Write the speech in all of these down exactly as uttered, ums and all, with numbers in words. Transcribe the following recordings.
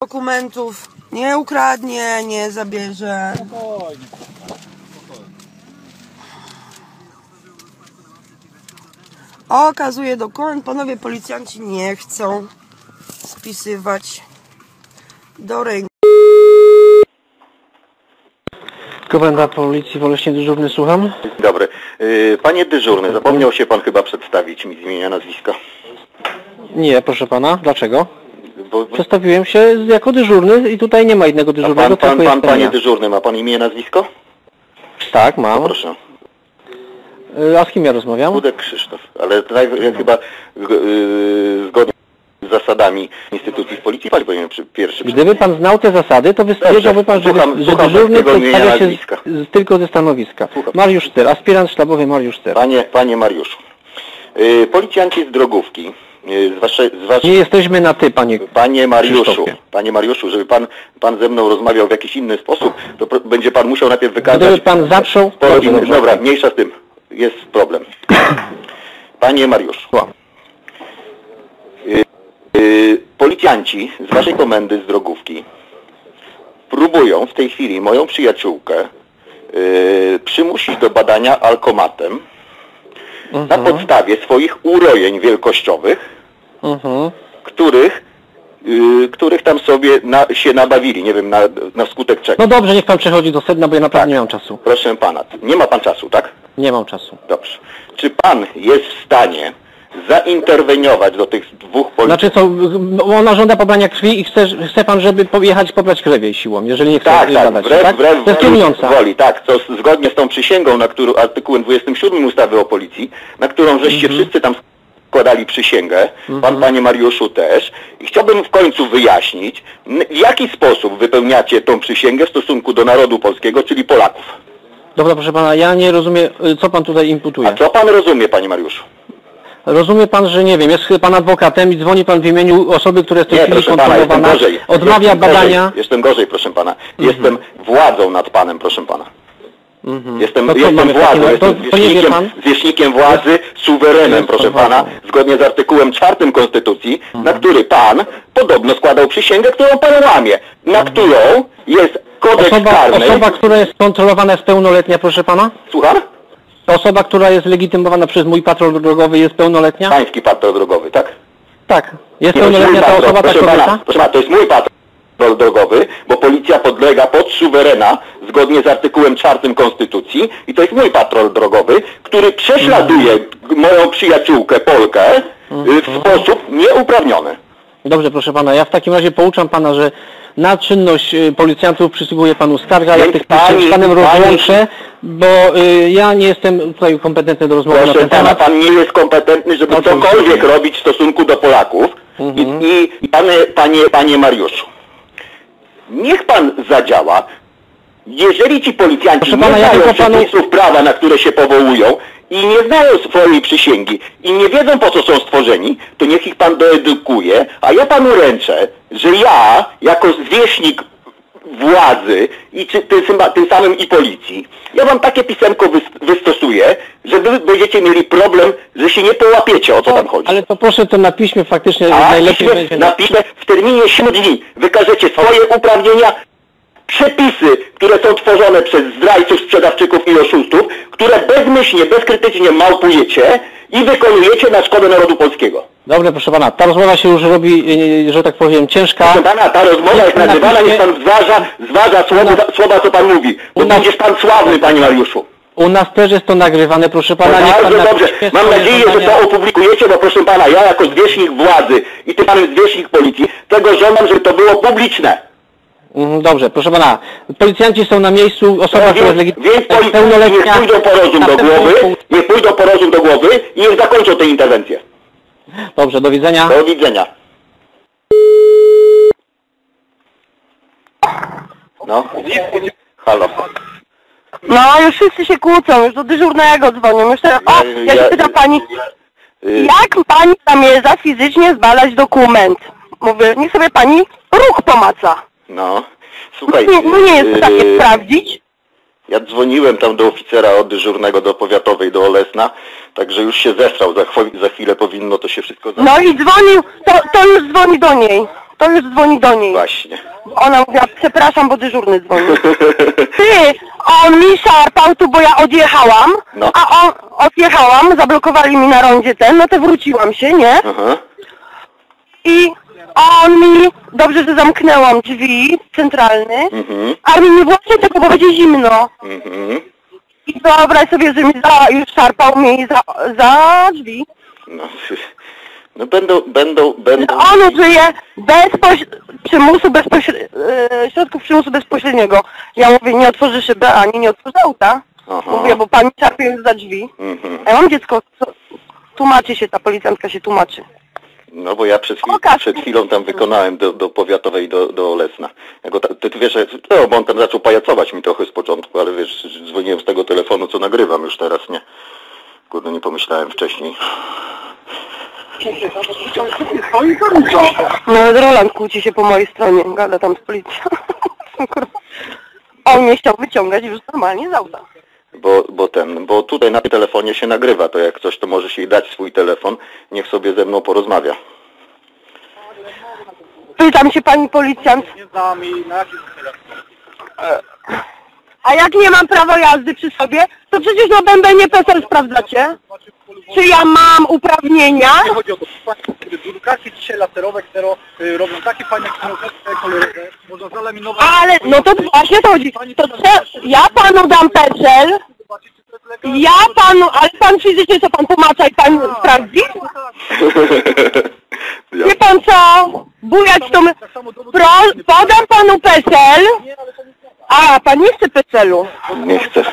Dokumentów nie ukradnie, nie zabierze. Spokojnie. Okazuje dokument. Panowie policjanci nie chcą spisywać do ręki. Komenda Policji w Oleśnie, dyżurny, słucham. Dobry. Panie dyżurny, zapomniał się pan chyba przedstawić mi z imienia, nazwiska. Nie, proszę pana. Dlaczego? Bo... Przedstawiłem się jako dyżurny i tutaj nie ma innego dyżurnego. A pan, pan, pan panie dyżurny, ma pan imię, nazwisko? Tak, mam. No proszę. A z kim ja rozmawiam? Budek Krzysztof, ale tutaj ja chyba yy, zgodnie z zasadami instytucji w Policji pan powinien przy, pierwszy... Gdyby pan znał te zasady, to wiedziałby pan, że, słucham, że słucham dyżurny przedstawia się z, z, tylko ze stanowiska. Słucham. Mariusz Ster, aspirant sztabowy Mariusz Ster. Panie, panie Mariuszu, yy, policjanci z drogówki, yy, z wasze, z wasze... Nie jesteśmy na ty, panie Panie Mariuszu, Krzysztofie. panie Mariuszu, żeby pan, pan ze mną rozmawiał w jakiś inny sposób, to pro, będzie pan musiał najpierw wykazać... Gdyby pan zaczął... Dobrze, dobrze. Dobra, mniejsza z tym. Jest problem. Panie Mariuszu, yy, yy, policjanci z waszej komendy z drogówki próbują w tej chwili moją przyjaciółkę yy, przymusić do badania alkomatem uh-huh. na podstawie swoich urojeń wielkościowych, uh-huh. których, yy, których tam sobie na, się nabawili, nie wiem na, na skutek czego. No dobrze, niech pan przechodzi do sedna, bo ja naprawdę tak. nie mam czasu. Proszę pana, nie ma pan czasu, tak? Nie mam czasu. Dobrze. Czy pan jest w stanie zainterweniować do tych dwóch policji? Znaczy co, ona żąda pobrania krwi i chce, chce pan, żeby pojechać pobrać krew jej siłą, jeżeli nie chce tak, tak, badać, wbrew, tak? wbrew To jest kierująca. woli, tak, to zgodnie z tą przysięgą, na którą artykułem dwudziestym siódmym ustawy o policji, na którą żeście mm-hmm. wszyscy tam składali przysięgę, mm-hmm. pan panie Mariuszu też, i chciałbym w końcu wyjaśnić, w jaki sposób wypełniacie tą przysięgę w stosunku do narodu polskiego, czyli Polaków. Dobra, proszę pana, ja nie rozumiem, co pan tutaj imputuje. A co pan rozumie, panie Mariuszu? Rozumie pan, że nie wiem, jest pan adwokatem i dzwoni pan w imieniu osoby, która jest w tej nie, chwili proszę pana, jestem kontrolowana, gorzej. odmawia jestem badania... Gorzej. Jestem gorzej, proszę pana. Mhm. Jestem władzą nad panem, proszę pana. Mhm. Jestem, to jestem władzą, to, jestem to nie wie pan? zwierzchnikiem władzy, suwerenem, proszę pana, zgodnie z artykułem czwartym Konstytucji, mhm. na który pan podobno składał przysięgę, którą pan łamie, na mhm. którą jest kodeks osoba, karny. Osoba, która jest kontrolowana, jest pełnoletnia, proszę pana? Słucham? Osoba, która jest legitymowana przez mój patrol drogowy, jest pełnoletnia? Pański patrol drogowy, tak? Tak. Jest nie, pełnoletnia ta osoba, proszę ta kobieta? Pana, proszę pana, to jest mój patrol drogowy, bo policja podlega pod suwerena zgodnie z artykułem czwartym Konstytucji i to jest mój patrol drogowy, który prześladuje mm. moją przyjaciółkę Polkę mm. w sposób nieuprawniony. Dobrze, proszę pana, ja w takim razie pouczam pana, że na czynność policjantów przysługuje panu skarga, ja tych z panem rozłączę, bo y, ja nie jestem tutaj kompetentny do rozmowy proszę na ten pana, temat. pan nie jest kompetentny, żeby cokolwiek robić w stosunku do Polaków. Mhm. I, i panie, panie, panie Mariuszu, niech pan zadziała. Jeżeli ci policjanci proszę nie pana, znają ja przepisów panu... prawa, na które się powołują i nie znają swojej przysięgi i nie wiedzą, po co są stworzeni, to niech ich pan doedukuje, a ja panu ręczę, że ja, jako zwierzchnik władzy i czy, tym, tym samym i policji, ja wam takie pisemko wystosuję, że wy będziecie mieli problem, że się nie połapiecie, o co tam chodzi. Ale to proszę to na piśmie faktycznie a najlepiej piśmie, będzie... Na piśmie w terminie siedmiu dni wykażecie swoje uprawnienia, przepisy, które są tworzone przez zdrajców, sprzedawczyków i oszustów, które bezmyślnie, bezkrytycznie małpujecie i wykonujecie na szkodę narodu polskiego. Dobrze, proszę pana, ta rozmowa się już robi, że tak powiem, ciężka. Proszę pana, ta rozmowa jest nagrywana, niech pan zważa, zważa słowa, słowa, co pan mówi. Bo będziesz pan sławny, panie Mariuszu. U nas też jest to nagrywane, proszę pana. No bardzo pan dobrze. Mam nadzieję, że to opublikujecie, bo proszę pana, ja jako zwierzchnik władzy i tym samym zwierzchnik policji, tego żądam, żeby to było publiczne. Dobrze, proszę pana, policjanci są na miejscu, osoba, no, która jest legitymowana, więc policjanci niech pójdą po rozum do głowy, niech pójdą po rozum do głowy i niech zakończą tę interwencję. Dobrze, do widzenia. Do widzenia. No, halo. No, już wszyscy się kłócą, już do dyżurnego dzwonią. Już teraz... O, ja się pytam pani, jak pani zamierza fizycznie zbadać dokument? Mówię, niech sobie pani ruch pomaca. No, słuchaj... No nie, no nie jest w stanie yy, sprawdzić. Ja dzwoniłem tam do oficera od dyżurnego do powiatowej, do Olesna, także już się zestrał, za, za chwilę powinno to się wszystko... No i dzwonił, to, to już dzwoni do niej. to już dzwoni do niej. Właśnie. Ona mówiła, przepraszam, bo dyżurny dzwoni. Ty, on mi szarpał tu, bo ja odjechałam, no. a on, odjechałam, zablokowali mi na rondzie ten, no to wróciłam się, nie? Aha. I on mi, dobrze, że zamknęłam drzwi centralny, Mhm. a mi nie właśnie tego, bo będzie zimno. Mhm. I wyobraź sobie, że mi za, już szarpał mi za, za drzwi. No, no będą, będą, będą... On użyje bezpoś... przymusu bezpośre... e, środków przymusu bezpośredniego. Ja mówię, nie otworzy szyby, ani nie otworzy auta. Aha. Mówię, bo pan mi szarpie już za drzwi. Mhm. A ja mam dziecko, co... tłumaczy się, ta policjantka się tłumaczy. No bo ja przed, chwil, przed chwilą tam wykonałem do, do powiatowej, do, do Lesna. Ja go ta, ty, ty wiesz, no, bo on tam zaczął pajacować mi trochę z początku, ale wiesz, dzwoniłem z tego telefonu, co nagrywam już teraz, nie? Kurde, nie pomyślałem wcześniej. No Roland kłóci się po mojej stronie, gada tam z policją. On mnie chciał wyciągać już normalnie z auta. Bo, bo ten, bo tutaj na telefonie się nagrywa, to jak coś, to możesz jej dać swój telefon, niech sobie ze mną porozmawia. Pytam się pani policjant. A jak nie mam prawa jazdy przy sobie, to przecież na bębenie P E S E L sprawdzacie. Czy ja mam uprawnienia? Nie chodzi o to. Edukacje dzisiaj laserowe, które y, robią takie fajne kolory, można zalaminować. Ale, no to właśnie to chodzi. To co, ja panu dam P E S E L, ja panu, ale pan fizycznie co pan tłumacza i pan sprawdzi? Wie pan co? Bujać to my... Pro, podam panu P E S E L. A, pan nie chce P E S E L-u. Nie chcę.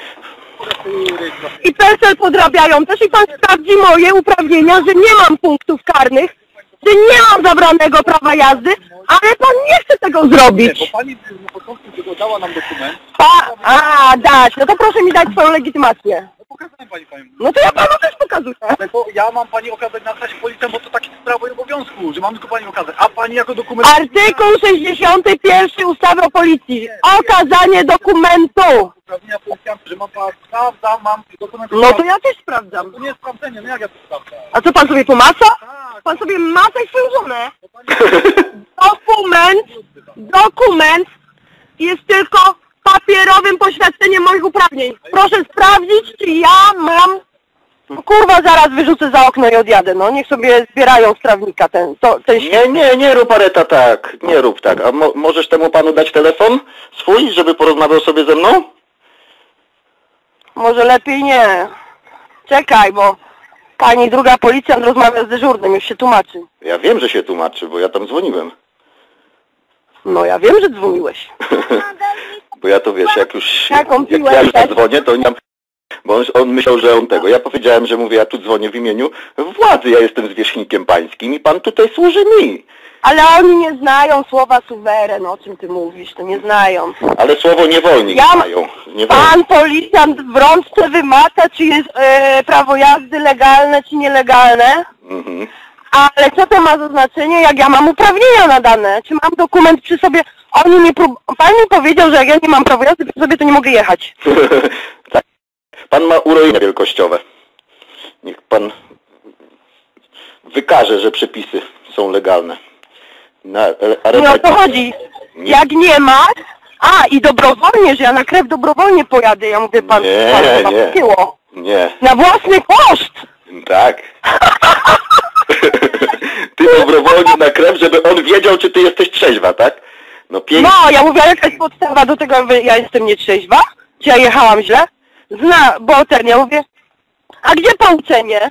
I P E S E L podrabiają też i pan sprawdzi moje uprawnienia, że nie mam punktów karnych, że nie mam zabranego prawa jazdy, ale pan nie chce tego zrobić. Bo pani na początku dała nam dokument. Pa, a, dać, no to proszę mi dać swoją legitymację. No pokazałem pani panią. No to ja panu też pokazuję. Ale bo ja mam pani okazać na stać policjant, bo to takie prawo i obowiązku, że mam tylko pani okazać. A pani jako dokument... Artykuł sześćdziesiąty pierwszy ustawy o policji. Okazanie dokumentu. Uprawnienia policjanta, że mam pan sprawdza, mam dokument... No to ja też sprawdzam. To nie jest sprawdzenie, no jak ja to sprawdzam? A co pan sobie pomaca? Tak. Pan sobie maca swoją żonę. Dokument, dokument jest tylko papierowym poświadczeniem moich uprawnień. Proszę sprawdzić, czy ja mam... No kurwa, zaraz wyrzucę za okno i odjadę, no. Niech sobie zbierają z trawnika ten... To, ten... Nie, nie, nie rób Areta tak, nie rób tak. A mo możesz temu panu dać telefon swój, żeby porozmawiał sobie ze mną? Może lepiej nie. Czekaj, bo pani druga policjant rozmawia z dyżurnym, już się tłumaczy. Ja wiem, że się tłumaczy, bo ja tam dzwoniłem. No ja wiem, że dzwoniłeś. Bo ja to wiesz, jak już, Jaką jak piłę ja już też? zadzwonię, to nie mam... Bo on, on myślał, że on tego. Ja powiedziałem, że mówię, ja tu dzwonię w imieniu władzy, ja jestem zwierzchnikiem pańskim i pan tutaj służy mi. Ale oni nie znają słowa suweren, o czym ty mówisz, to nie znają. Ale słowo niewolnik Ja- znają. Niewolnik. Pan policjant w rączce wymacza, czy jest e, prawo jazdy legalne, czy nielegalne. Mhm. Ale co to ma za znaczenie, jak ja mam uprawnienia nadane? Czy mam dokument przy sobie? Oni nie prób... Pan mi powiedział, że jak ja nie mam prawa jazdy przy sobie, to nie mogę jechać. Tak. Pan ma urojenia wielkościowe. Niech pan wykaże, że przepisy są legalne. Na, ale, Nie o to chodzi. Nie. Jak nie ma... A, i dobrowolnie, że ja na krew dobrowolnie pojadę. Ja mówię, pan, Nie, pan chyba nie. kupiło. Nie, Na własny koszt! tak. Ty dobrowolnie na krew, żeby on wiedział, czy ty jesteś trzeźwa, tak? No pięknie. No, ja mówię, a jaka jest podstawa do tego, że ja jestem nietrzeźwa? Czy ja jechałam źle? Zna, bo ten, ja mówię, a gdzie pouczenie?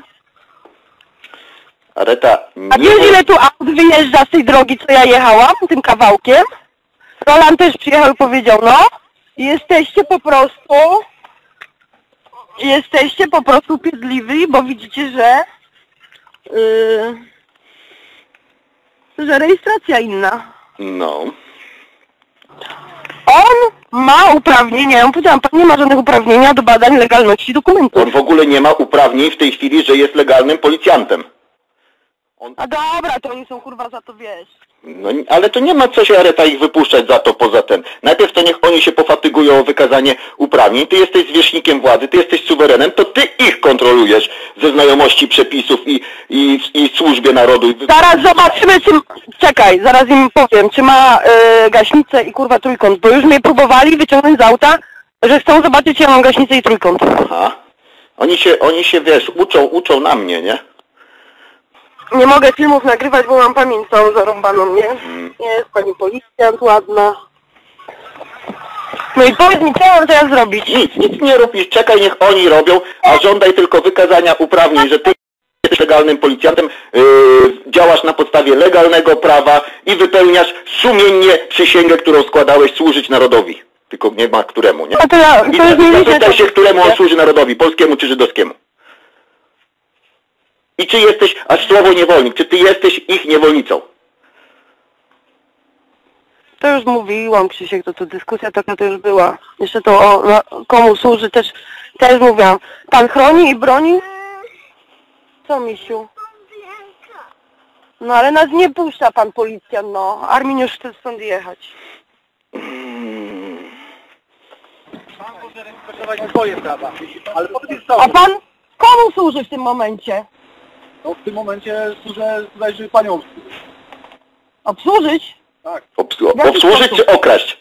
Areta, A nie... wiesz, ile tu aut wyjeżdża z tej drogi, co ja jechałam, tym kawałkiem? Roland też przyjechał i powiedział, no, jesteście po prostu, jesteście po prostu piedliwi, bo widzicie, że, yy, że rejestracja inna. No. On ma uprawnienia, ja mu powiedziałam, pan nie ma żadnych uprawnienia do badań legalności dokumentów. On w ogóle nie ma uprawnień w tej chwili, że jest legalnym policjantem. On... A dobra, to oni są kurwa za to, wiesz. No, ale to nie ma co się, Areta, ich wypuszczać za to poza ten. Najpierw to niech oni się pofatygują o wykazanie uprawnień. Ty jesteś zwierzchnikiem władzy, ty jesteś suwerenem, to ty ich kontrolujesz ze znajomości przepisów i, i, i służbie narodu. Zaraz zobaczymy, czy, czekaj, zaraz im powiem, czy ma y, gaśnicę i kurwa trójkąt, bo już mnie próbowali wyciągnąć z auta, że chcą zobaczyć, czy ja mam gaśnicę i trójkąt. Aha. Oni się, oni się, wiesz, uczą, uczą na mnie, nie? Nie mogę filmów nagrywać, bo mam pamięć całą zarąbaną, nie? Mm. Jest pani policjant ładna. No i powiedz mi, co mam teraz zrobić? Nic, nic nie rób, nic, czekaj, niech oni robią, a żądaj tylko wykazania uprawnień, że ty jesteś legalnym policjantem, yy, działasz na podstawie legalnego prawa i wypełniasz sumiennie przysięgę, którą składałeś służyć narodowi. Tylko nie ma któremu, nie? A to ja, to I już nie liczę. zapytaj się, któremu on służy narodowi, polskiemu czy żydowskiemu. I czy jesteś, aż słowo niewolnik, czy ty jesteś ich niewolnicą? To już mówiłam, Krzysiek, to, to dyskusja taka to już była. Jeszcze to o, no, komu służy też, też mówiłam. Pan chroni i broni? Co, misiu? No ale nas nie puszcza pan policjant, no. Armin już chce stąd jechać. Pan może respektować swoje prawa, ale po tym A pan komu służy w tym momencie? no, w tym momencie służę, zależy panią obsłużyć. Obsłużyć? Tak. Obs- obsłużyć czy okraść?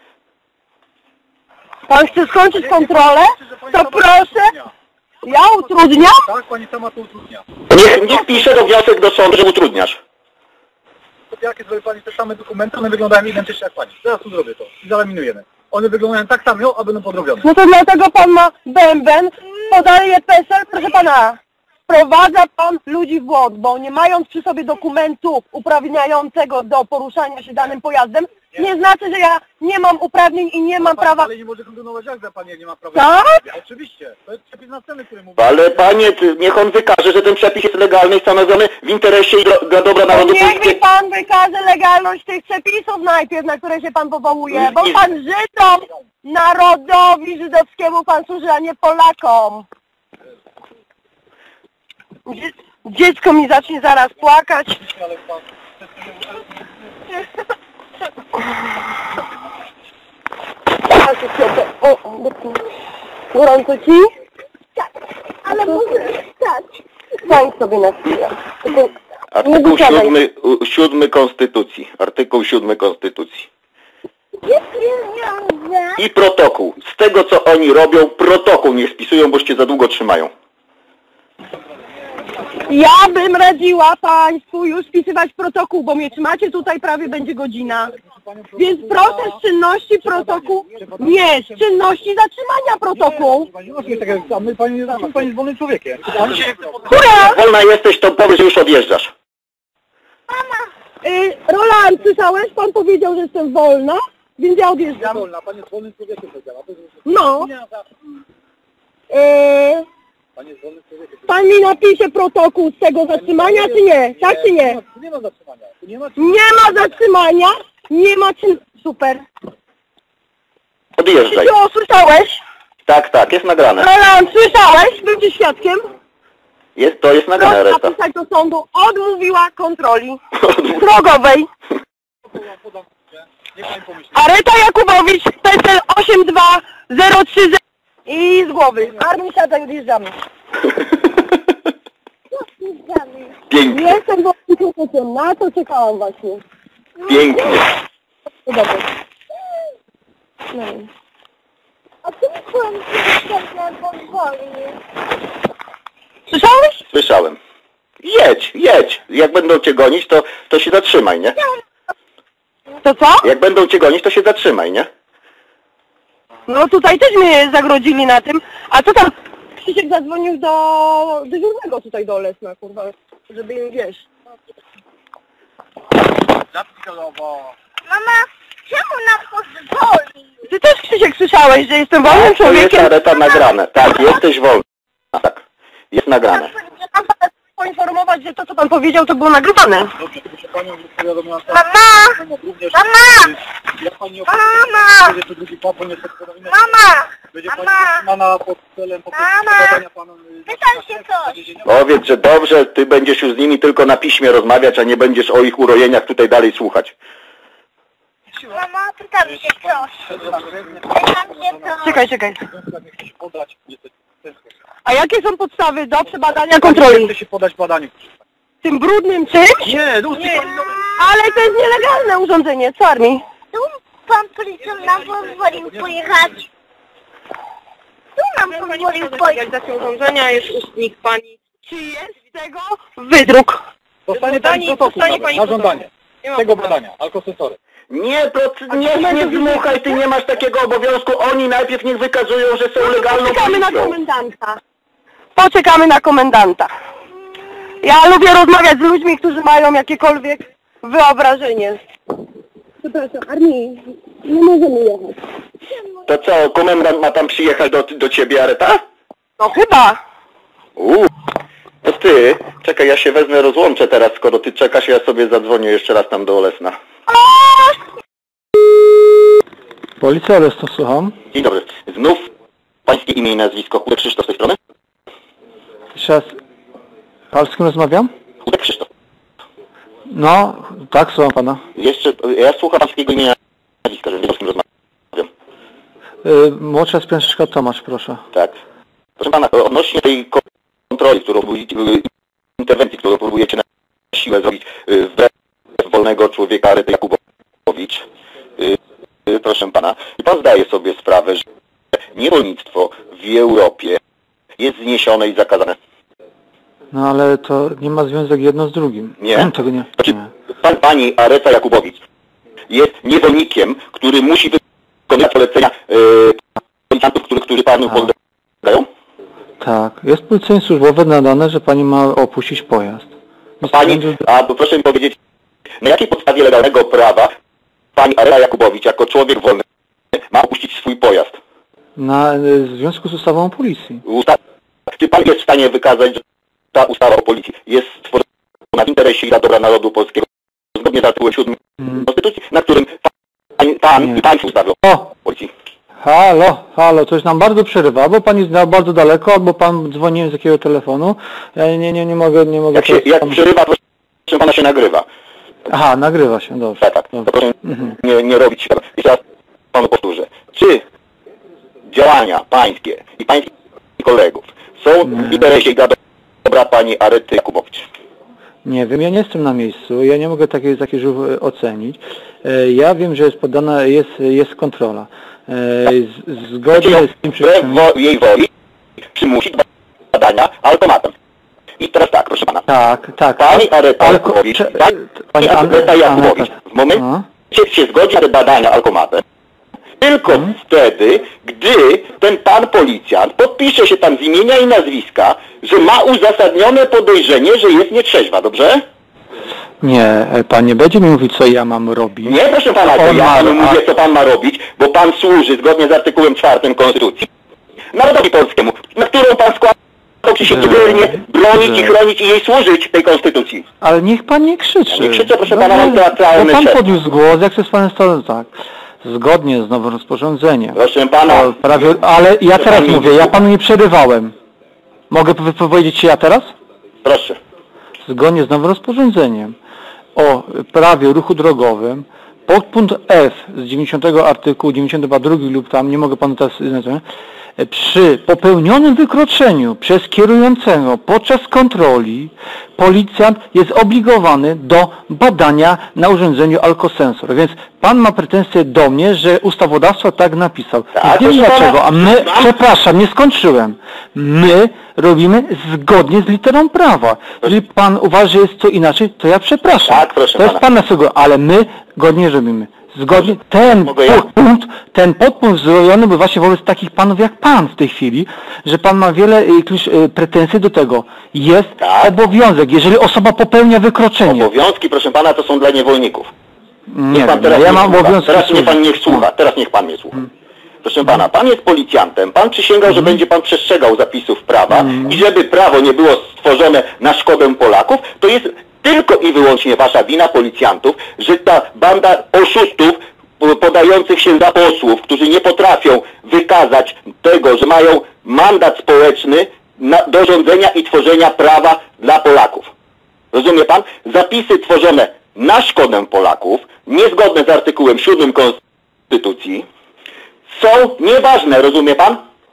Pan chce skończyć kontrolę? To proszę. Ja utrudniam? Tak, pani sama to utrudnia. Niech, niech pisze do wniosek do sądu, że utrudniasz. Jakie zrobi pani te same dokumenty, one wyglądają identycznie jak pani. Teraz tu zrobię to i zalaminujemy. One wyglądają tak samo, a będą podrobione. No to dlatego pan ma bęben, podaje PESEL, proszę pana. Wprowadza pan ludzi w błąd, bo nie mając przy sobie dokumentu uprawniającego do poruszania się danym pojazdem, nie znaczy, że ja nie mam uprawnień i nie mam Pani prawa... dalej nie może kontynuować jazdę, pani jak nie ma prawa. Tak? Oczywiście. To jest przepis następny, który mówi. Ale panie, ty, niech on wykaże, że ten przepis jest legalny i stanowiony w interesie i dla, dla dobra narodu. Niech mi pan wykaże legalność tych przepisów najpierw, na które się pan powołuje, bo I- pan Żydom, narodowi żydowskiemu pan służy, a nie Polakom. Dzie dziecko mi zacznie zaraz płakać. Ale pan... O, gorąco ci? Tak, ale może tak. Stań sobie na chwilę. Tylko nie Artykuł wysiadaj. siódmy, u- siódmy Konstytucji. Artykuł siódmy Konstytucji. I protokół. Z tego, co oni robią, protokół niech spisują, boście za długo trzymają. Ja bym radziła państwu już spisywać protokół, bo mnie trzymacie tutaj prawie będzie godzina. Więc proszę z czynności protokół, nie, z czynności zatrzymania protokół. Pani nie może mieć takiego, a my pani nie damy, pani jest wolnym człowiekiem. Pani się... Hurra! Wolna jesteś, to powiedz, że już odjeżdżasz. Y, Roland, słyszałeś? Pan powiedział, że jestem wolna, więc ja Ja odjeżdżam. wolna, pani jest wolnym człowiekiem, powiedziała. To jest... No. Nie, za- Y, Pani jest wolnym człowiekiem. pan mi napisze protokół z tego zatrzymania, czy nie? Tak czy nie? Tu nie ma zatrzymania. Tu nie ma... Nie ma zatrzymania, nie ma czyn... Super. Odjeżdżaj. Krzysiu, słyszałeś? Tak, tak, jest nagrane. Roland, słyszałeś? Byłeś świadkiem? Jest, to jest nagrane Proszę reszta. napisać do sądu, odmówiła kontroli drogowej. Podam, niech pani pomyśli. Areta Jakubowicz, P E S L osiem dwa zero trzy zero i z głowy. Armin, siadaj, odjeżdżamy. Pięknie, Jestem wolnym, na to czekałam właśnie. pięknie. To dobrze. No. A ty mi powiem, że pozwoli. Słyszałeś? Słyszałem. Jedź, jedź. Jak będą cię gonić, to, to się zatrzymaj, nie? To co? Jak będą cię gonić, to się zatrzymaj, nie? No tutaj też mnie zagrodzili na tym. A co tam? Krzysiek zadzwonił do dyżurnego tutaj do Lesna, kurwa, żeby im wiesz. Zapikowo. Mama, czemu nam pozwoli? Ty też, Krzysiek, słyszałeś, że jestem wolnym To jest człowiekiem? Areta nagrane. Tak, jesteś wolny. Tak, jest nagrane. Mam pana poinformować, że to, co pan powiedział, to było nagrywane. Dobrze, proszę panią, że powiadomiłam Mama! również. Mama! Ja pani Mama! będzie to drugi papa, nie powiadomienia. Mama! Będzie pani Mama! zatrzymana pod celem po prostu Mama! podania panu... y, Pytam się coś. Powiedz, że dobrze, ty będziesz już z nimi tylko na piśmie rozmawiać, a nie będziesz o ich urojeniach tutaj dalej słuchać. Mama, pytam się coś. Pytam się coś. Czekaj, czekaj. Nie chce się podać, niestety. A jakie są podstawy do przebadania Nie kontroli? chce się podać badaniu. Tym brudnym czymś? Nie, no Nie. Ale to jest nielegalne urządzenie, co Armi? Tu pan policjant nam pozwolił pojechać. Tu nam pozwolił pojechać. Takie urządzenia jest ustnik pani. Czy jest z tego wydruk? Dostanie pani protokół nawet, na żądanie tego badania, alkosensory. Nie, proc- nie, nie dmuchaj, ty nie masz takiego obowiązku. Oni najpierw niech wykazują, że są legalną Poczekamy na policją. komendanta. Poczekamy na komendanta. Ja lubię rozmawiać z ludźmi, którzy mają jakiekolwiek wyobrażenie. Przepraszam, Armii, nie możemy jechać. To co, komendant ma tam przyjechać do, do ciebie, Areta? No chyba. Uuu. To ty, czekaj, ja się wezmę, rozłączę teraz, skoro ty czekasz, ja sobie zadzwonię jeszcze raz tam do Olesna. Policja, ale to słucham. Dzień dobry. Znów pańskie imię i nazwisko. Chudek Krzysztof z tej strony? Jeszcze raz. Pan z kim rozmawiam? Chudek Krzysztof. No, tak, słucham pana. Jeszcze, ja słucham pańskiego imienia i nazwiska, że wiem, z kim rozmawiam. Yy, młodsza Spięszczka Tomasz, proszę. Tak. Proszę pana, odnośnie tej kontroli, którą próbujecie, interwencji, którą próbujecie na siłę zrobić wbrew wolnego człowieka Arety Jakubowicz, proszę pana, pan zdaje sobie sprawę, że niewolnictwo w Europie jest zniesione i zakazane. No ale to nie ma związek jedno z drugim. Nie? Tego nie. Znaczy, nie. pan, pani Areta Jakubowicz jest niewolnikiem, który musi wykonywać polecenia yy, policjantów, którzy, którzy panu podlegają? Tak. Jest polecenie służbowe nadane, że pani ma opuścić pojazd. Pani, a proszę mi powiedzieć, na jakiej podstawie legalnego prawa pani Areta Jakubowicz jako człowiek wolny ma opuścić swój pojazd? Na, w związku z ustawą o policji. Usta Czy pan jest w stanie wykazać, że ta ustawa o policji jest stworzona w interesie i dla dobra narodu polskiego zgodnie z artykułem siódmym hmm. Konstytucji, na którym pan, pan i państwo ustawią o policji? Halo, halo, coś nam bardzo przerywa, bo pan jest bardzo daleko, albo pan dzwoni z jakiego telefonu. Ja nie, nie, nie mogę, nie mogę... Jak, się, jak pan... przerywa, proszę pana, się nagrywa. Aha, nagrywa się, dobrze. Tak, tak. To proszę mhm. nie, nie robić tego. Jeszcze raz panu powtórzę. Czy działania pańskie i pańskich kolegów są nie. w interesie i dla dobra pani Arety Jakubowicz? Nie wiem, ja nie jestem na miejscu, ja nie mogę takiej takich rzeczy ocenić. Ja wiem, że jest podana, jest, jest kontrola. Z, zgodnie znaczy, z tym wszystkim... wo jej woli przymusić badania alkomatem. I teraz tak, proszę pana. Tak, tak. Pani Areta Alko... Jakubowicz, Cze... pani Areta Jakubowicz w momencie się zgodzi na te badania alkomatem tylko hmm. wtedy, gdy ten pan policjant podpisze się tam z imienia i nazwiska, że ma uzasadnione podejrzenie, że jest nietrzeźwa, dobrze? Nie, pan nie będzie mi mówić, co ja mam robić. Nie, proszę pana, to ja panu mówię, co pan ma robić, bo pan służy zgodnie z artykułem czwartym Konstytucji narodowi polskiemu, na którą pan składał przysięgę wiernie bronić i chronić i jej służyć tej Konstytucji. Ale niech pan nie krzyczy. Nie krzyczę, proszę pana, mam teatralny pan szef. podniósł głos, jak się z panem stał, tak. Zgodnie z nowym rozporządzeniem. Proszę pana. Prawie, ale ja teraz mówię, ja panu nie przerywałem. Mogę wypowiedzieć się ja teraz? Proszę. Zgodnie z nowym rozporządzeniem o prawie ruchu drogowym, podpunkt F z dziewięćdziesiątego artykułu dziewięćdziesiąty drugi lub tam, nie mogę panu teraz znać, przy popełnionym wykroczeniu przez kierującego podczas kontroli policjant jest obligowany do badania na urządzeniu alkosensor. Więc pan ma pretensje do mnie, że ustawodawca tak napisał. Tak, nie wiem dlaczego, pana... a my, przepraszam, nie skończyłem. My robimy zgodnie z literą prawa. Jeżeli pan uważa, że jest to inaczej, to ja przepraszam. Tak, proszę to jest pana. pana sugestia, ale my godnie robimy. Zgodnie, ten ja? podpunkt, ten podpunkt zrobiony był właśnie wobec takich panów jak pan w tej chwili, że pan ma wiele y, pretensji do tego. Jest tak. obowiązek, jeżeli osoba popełnia wykroczenie. Obowiązki, proszę pana, to są dla niewolników. Nie niech pan wiem, teraz ja nie mam słucha. obowiązki. Teraz niech pan nie słucha, teraz niech pan mnie słucha. Hmm. Proszę pana, pan jest policjantem, pan przysięgał, hmm. że będzie pan przestrzegał zapisów prawa hmm. i żeby prawo nie było stworzone na szkodę Polaków, to jest tylko i wyłącznie wasza wina, policjantów, że ta banda oszustów podających się za posłów, którzy nie potrafią wykazać tego, że mają mandat społeczny na, do rządzenia i tworzenia prawa dla Polaków. Rozumie pan? Zapisy tworzone na szkodę Polaków, niezgodne z artykułem siódmym Konstytucji, są nieważne, rozumie pan?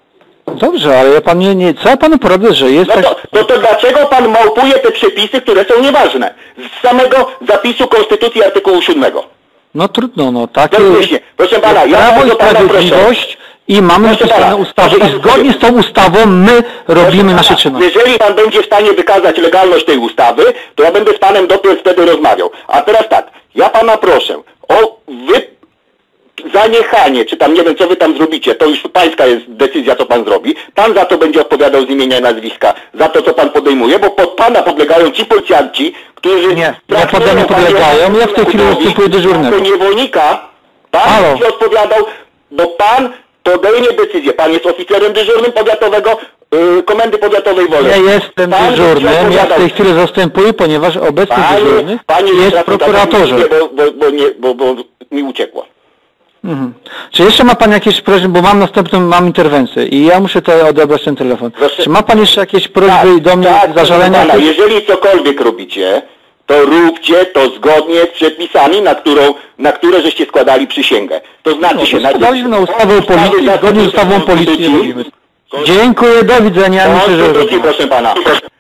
Dobrze, ale ja pan nie, nie, co ja panu poradzę, że jest No tak... to, no to dlaczego pan małpuje te przepisy, które są nieważne? Z samego zapisu Konstytucji artykułu siódmego. No trudno, no takie No jest, właśnie, proszę pana, ja Prawo i bardzo pana proszę. Sprawiedliwość i mamy Proszę napisane pana, ustawy proszę i pana, zgodnie z tą ustawą my robimy nasze czynności. Jeżeli pan będzie w stanie wykazać legalność tej ustawy, to ja będę z panem dopiero wtedy rozmawiał. A teraz tak, ja pana proszę o wy... zaniechanie, czy tam nie wiem co wy tam zrobicie, to już pańska jest decyzja co pan zrobi. Pan za to będzie odpowiadał z imienia i nazwiska, za to co pan podejmuje, bo pod pana podlegają ci policjanci, którzy... Nie, nie pode mnie podlegają, ja w tej chwili zastępuję dyżurnego. To niewolnika, pan Halo. będzie odpowiadał, bo pan podejmie decyzję. Pan jest oficerem dyżurnym powiatowego, yy, Komendy Powiatowej Wolej. Ja jestem Pan dyżurnym, będzie ja w odpowiadał. tej chwili zastępuję, ponieważ obecny dyżurny Panie jest teraz prokuratorze. tak mówię, Bo, bo, bo, nie, bo, bo mi uciekło. Mhm. Czy jeszcze ma pan jakieś prośby, bo mam następną, mam interwencję i ja muszę tutaj odebrać ten telefon. Proszę. Czy ma pan jeszcze jakieś prośby do mnie, tak, zażalenia? pana, jeżeli cokolwiek robicie, to róbcie to zgodnie z przepisami, na, którą, na które żeście składali przysięgę. To znaczy No, się... to składaliśmy na ustawę o policji, zgodnie z ustawą o policji robimy. Dziękuję, do widzenia. Myślę, że Konstytucji, proszę pana.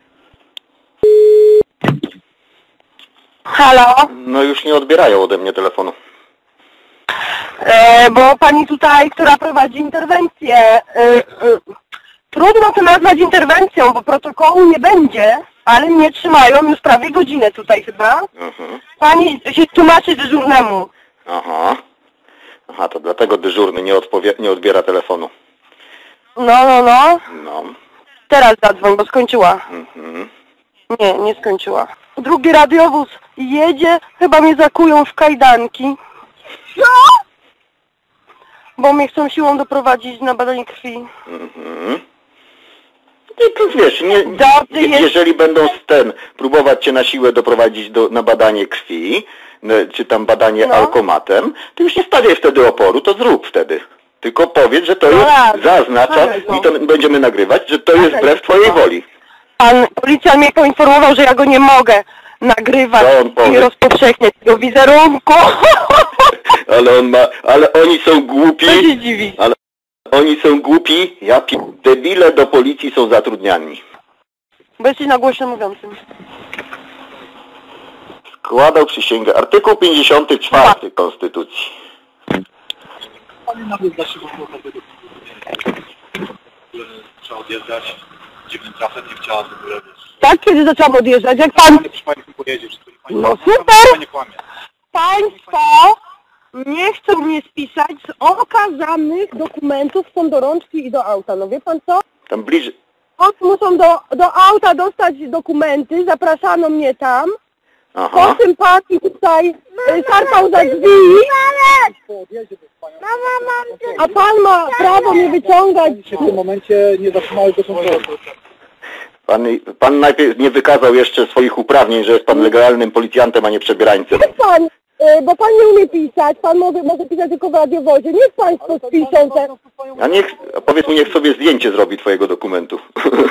Halo? No już nie odbierają ode mnie telefonu. E, bo pani tutaj, która prowadzi interwencję, e, e, trudno to nazwać interwencją, bo protokołu nie będzie, ale mnie trzymają już prawie godzinę tutaj chyba. Mhm. Pani się tłumaczy dyżurnemu. Aha. Aha, to dlatego dyżurny nie, odpowie- nie odbiera telefonu. No, no, no. No. Teraz zadzwoń, bo skończyła. Mhm. Nie, nie skończyła. Drugi radiowóz jedzie, chyba mnie zakują w kajdanki. Co? Bo mnie chcą siłą doprowadzić na badanie krwi. Mhm. I to wiesz, nie, Dobry jest. jeżeli będą z ten próbować cię na siłę doprowadzić do, na badanie krwi, no, czy tam badanie No. alkomatem, to już nie stawiaj wtedy oporu, to zrób wtedy. Tylko powiedz, że to No jest, raz. zaznacza, Stawiaj go. i to będziemy nagrywać, że to jest Stawiaj wbrew go. twojej woli. Pan policjant mnie poinformował, że ja go nie mogę nagrywać Co on powie? i rozpowszechniać tego wizerunku. Ale on ma, ale oni są głupi, Co się dziwi? ale oni są głupi, ja pi... debile do policji są zatrudniani. Bo jesteś na głośno mówiącym. Składał przysięgę, artykuł pięćdziesiąty czwarty Konstytucji. Pani nawet za szybko trzeba odjeżdżać dziwnym trafem, nie chciała w ogóle, wiesz. Tak, kiedy zaczęłam odjeżdżać, jak pan... Niech pani tu pojedzie, wszystko niech pani... No Pani super! nie kłamie. Państwo nie chcą mnie spisać z okazanych dokumentów, są do rączki i do auta. No wie pan co? Tam bliżej, Od muszą do, do auta dostać dokumenty, zapraszano mnie tam. aha. Potem pan tutaj y, szarpał za drzwi, a pan ma prawo mnie wyciągać. Się w tym momencie nie zatrzymały do kontroli. Pan, pan najpierw nie wykazał jeszcze swoich uprawnień, że jest pan legalnym policjantem, a nie przebierańcem. Niech pan, y, bo pan nie umie pisać, pan może, może pisać tylko w radiowozie. Niech państwo spiszą te... A niech, a powiedz mu, niech sobie zdjęcie zrobi twojego dokumentu.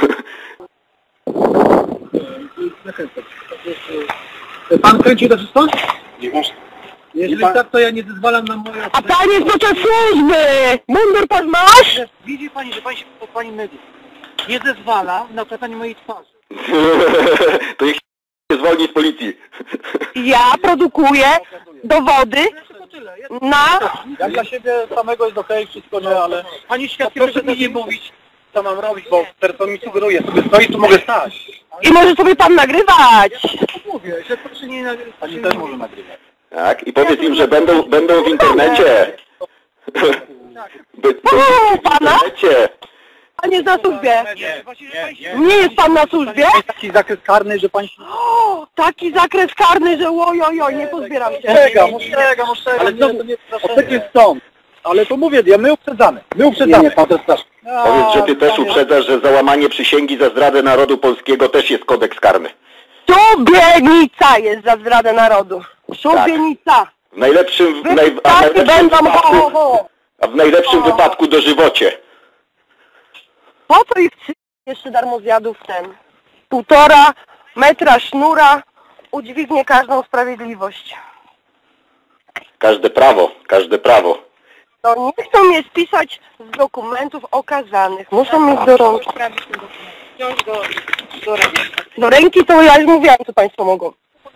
Pan kręci to wszystko? Nie można. Jeżeli tak, to ja nie zezwalam na moje... A pan jest podczas służby! Mundur pan masz? Widzi pani, że pani się po pani medyk nie zezwala na okazanie mojej twarzy. To niech się zwolni z policji. Ja produkuję dowody na... Jak dla siebie samego jest okej, wszystko nie, ale... Pani świadkiem, proszę mi nie mówić, co mam robić, bo teraz mi sugeruje, sobie stoi, tu mogę stać. I może sobie pan nagrywać. Mówię, że proszę nie nagrywać. Pani też może nagrywać. Tak? I powiedz im, że będą, będą w internecie. By- O, w pana? internecie. Pan jest na służbie. Nie, nie, Nie jest pan na służbie? jest taki zakres karny, że pani się... O, taki zakres karny, że ojojoj, nie pozbieram się. Ostrzegam, ostrzegam, ostrzegam. Ale znowu, ostrzeg jest stąd. Ale to mówię, ja my uprzedzamy. My uprzedzamy. Nie, pan to strasz. Powiedz, że ty też uprzedzasz, że za łamanie przysięgi za zdradę narodu polskiego też jest kodeks karny. Szubienica jest za zdradę narodu. Szubienica. W najlepszym, w naj, a w Wypłaty najlepszym będą ho, ho, wypadku, ho. a w najlepszym wypadku dożywocie. Po co ich trzy- jeszcze darmozjadów ten? Półtora metra sznura udźwignie każdą sprawiedliwość. Każde prawo, każde prawo. No nie chcą mnie spisać z dokumentów okazanych. Muszą mieć do rąk. Wziąć do, do ręki. Do ręki to ja już mówiłam, co państwo mogą.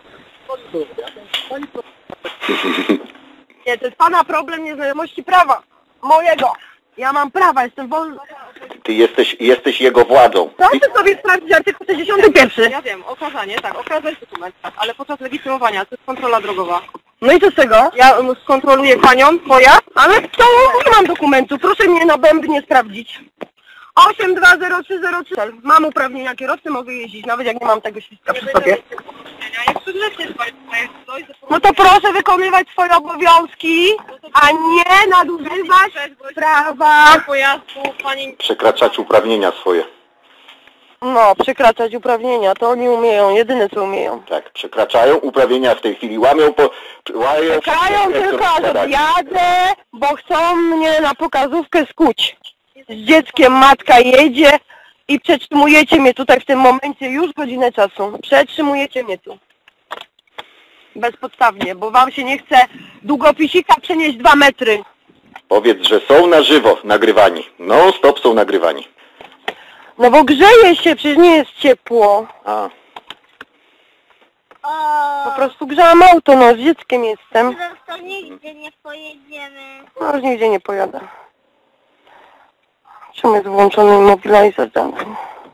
Nie, to jest pana problem nieznajomości prawa. Mojego. Ja mam prawa, jestem wolna. Ty jesteś, jesteś jego władzą. Proszę sobie sprawdzić artykuł sześćdziesiąty pierwszy. Ja wiem, okazanie, tak, okazać dokument, ale podczas legitymowania to jest kontrola drogowa. No i co z tego? Ja um, skontroluję panią, twoja. Ale to nie mam dokumentu, proszę mnie na bębnie sprawdzić. osiem dwa zero trzy zero trzy. Mam uprawnienia kierowcy, mogę jeździć, nawet jak nie mam tego świadka przy sobie. Jak przygrzecznie z państwa jest coś, No to proszę wykonywać swoje obowiązki, a nie nadużywać prawa. pojazdu, pani... Przekraczać uprawnienia swoje. No, przekraczać uprawnienia, to oni umieją, jedyne co umieją. Tak, przekraczają uprawnienia w tej chwili, łamią po... Łamią Czekają tylko, aż odjadę, bo chcą mnie na pokazówkę skuć. Z dzieckiem matka jedzie i przetrzymujecie mnie tutaj w tym momencie już godzinę czasu. Przetrzymujecie mnie tu. Bezpodstawnie, bo wam się nie chce długopisika przenieść dwa metry. Powiedz, że są na żywo nagrywani. Non stop są nagrywani. No bo grzeje się, przecież nie jest ciepło. A. Po prostu grzałam auto, no z dzieckiem jestem. Teraz to nigdzie nie pojedziemy. No już nigdzie nie pojadę. Czemu jest włączony immobilizer danych?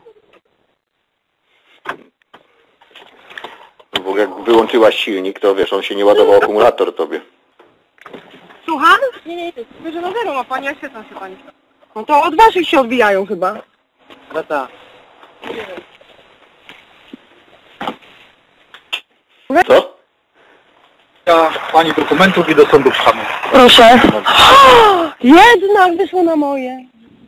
Bo jak wyłączyłaś silnik, to wiesz, on się nie ładował akumulator tobie. Słucham? Nie, nie, to jest że na zero ma pani, a świetna się pani. No to od waszych się odbijają chyba. No tak. Co? Ja pani dokumentów i do sądu pchamy. Proszę. Jednak wyszło na moje.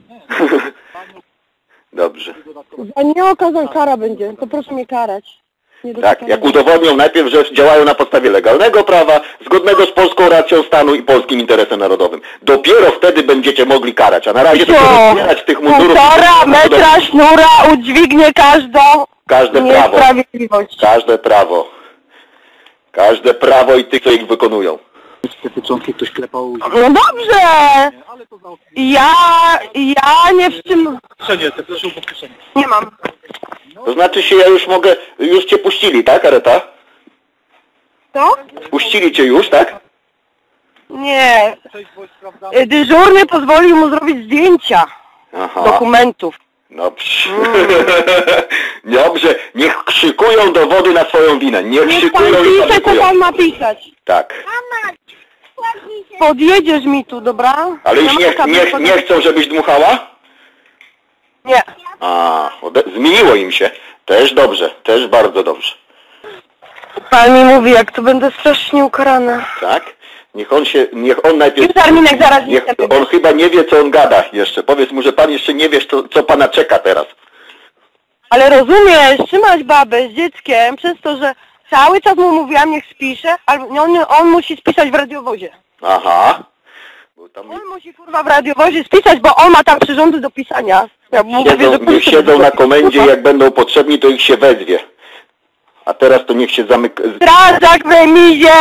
Dobrze. Za nieokazan kara będzie, to proszę mnie karać. Nie Tak, jak udowodnią najpierw, że działają na podstawie legalnego prawa, zgodnego z polską racją stanu i polskim interesem narodowym. Dopiero wtedy będziecie mogli karać, a na razie to zbierać tych mundurów. Półtora metra sznura udźwignie każdą Każde prawo. niesprawiedliwość. Każde prawo. Każde prawo i tych, co ich wykonują. Te pieczątki ktoś klepał. No dobrze! Ale to za Ja, ja nie w tym... kieszenie, te proszę po kieszeni. Nie mam. To znaczy się, ja już mogę, już cię puścili, tak, Areta? Co? Puścili cię już, tak? Nie. Cześć, bo sprawdzamy. Dyżurny pozwolił mu zrobić zdjęcia Aha. dokumentów. Dobrze. Dobrze. Niech krzykują dowody na swoją winę. Niech Niech pan krzykują i pisze, co farykują. pan ma pisać. Tak. Mama, kładnij się. Podjedziesz mi tu, dobra? Ale już Ja nie, mam kabel nie, pod- nie chcą, żebyś dmuchała? Nie. A, ode- zmieniło im się. Też dobrze, też bardzo dobrze. Pan mi mówi, jak tu będę strasznie ukarana. Tak? Niech on się, niech on najpierw... Już terminek zaraz Niech, nie chcę. on chyba nie wie, co on gada jeszcze. Powiedz mu, że pan jeszcze nie wiesz, co, co pana czeka teraz. Ale rozumiesz, trzymać babę z dzieckiem przez to, że cały czas mu mówiłam, niech spisze, albo on, on musi spisać w radiowozie. Aha. Bo tam On musi kurwa w radiowozie spisać, bo on ma tam przyrządy do pisania. Ja mu mówię, siedzą, że niech policja siedzą będzie na go- komendzie, jak będą potrzebni, to ich się wezwie. A teraz to niech się zamyka... Strażak w remizie.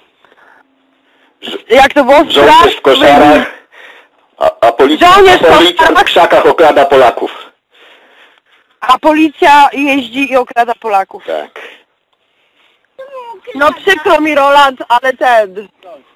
Jak to było? Żołnierz Straż w koszarach, a, a policja, Żołnierz w a policja w koszarach. krzakach okrada Polaków. A policja jeździ i okrada Polaków. Tak. No przykro mi, Roland, ale ten...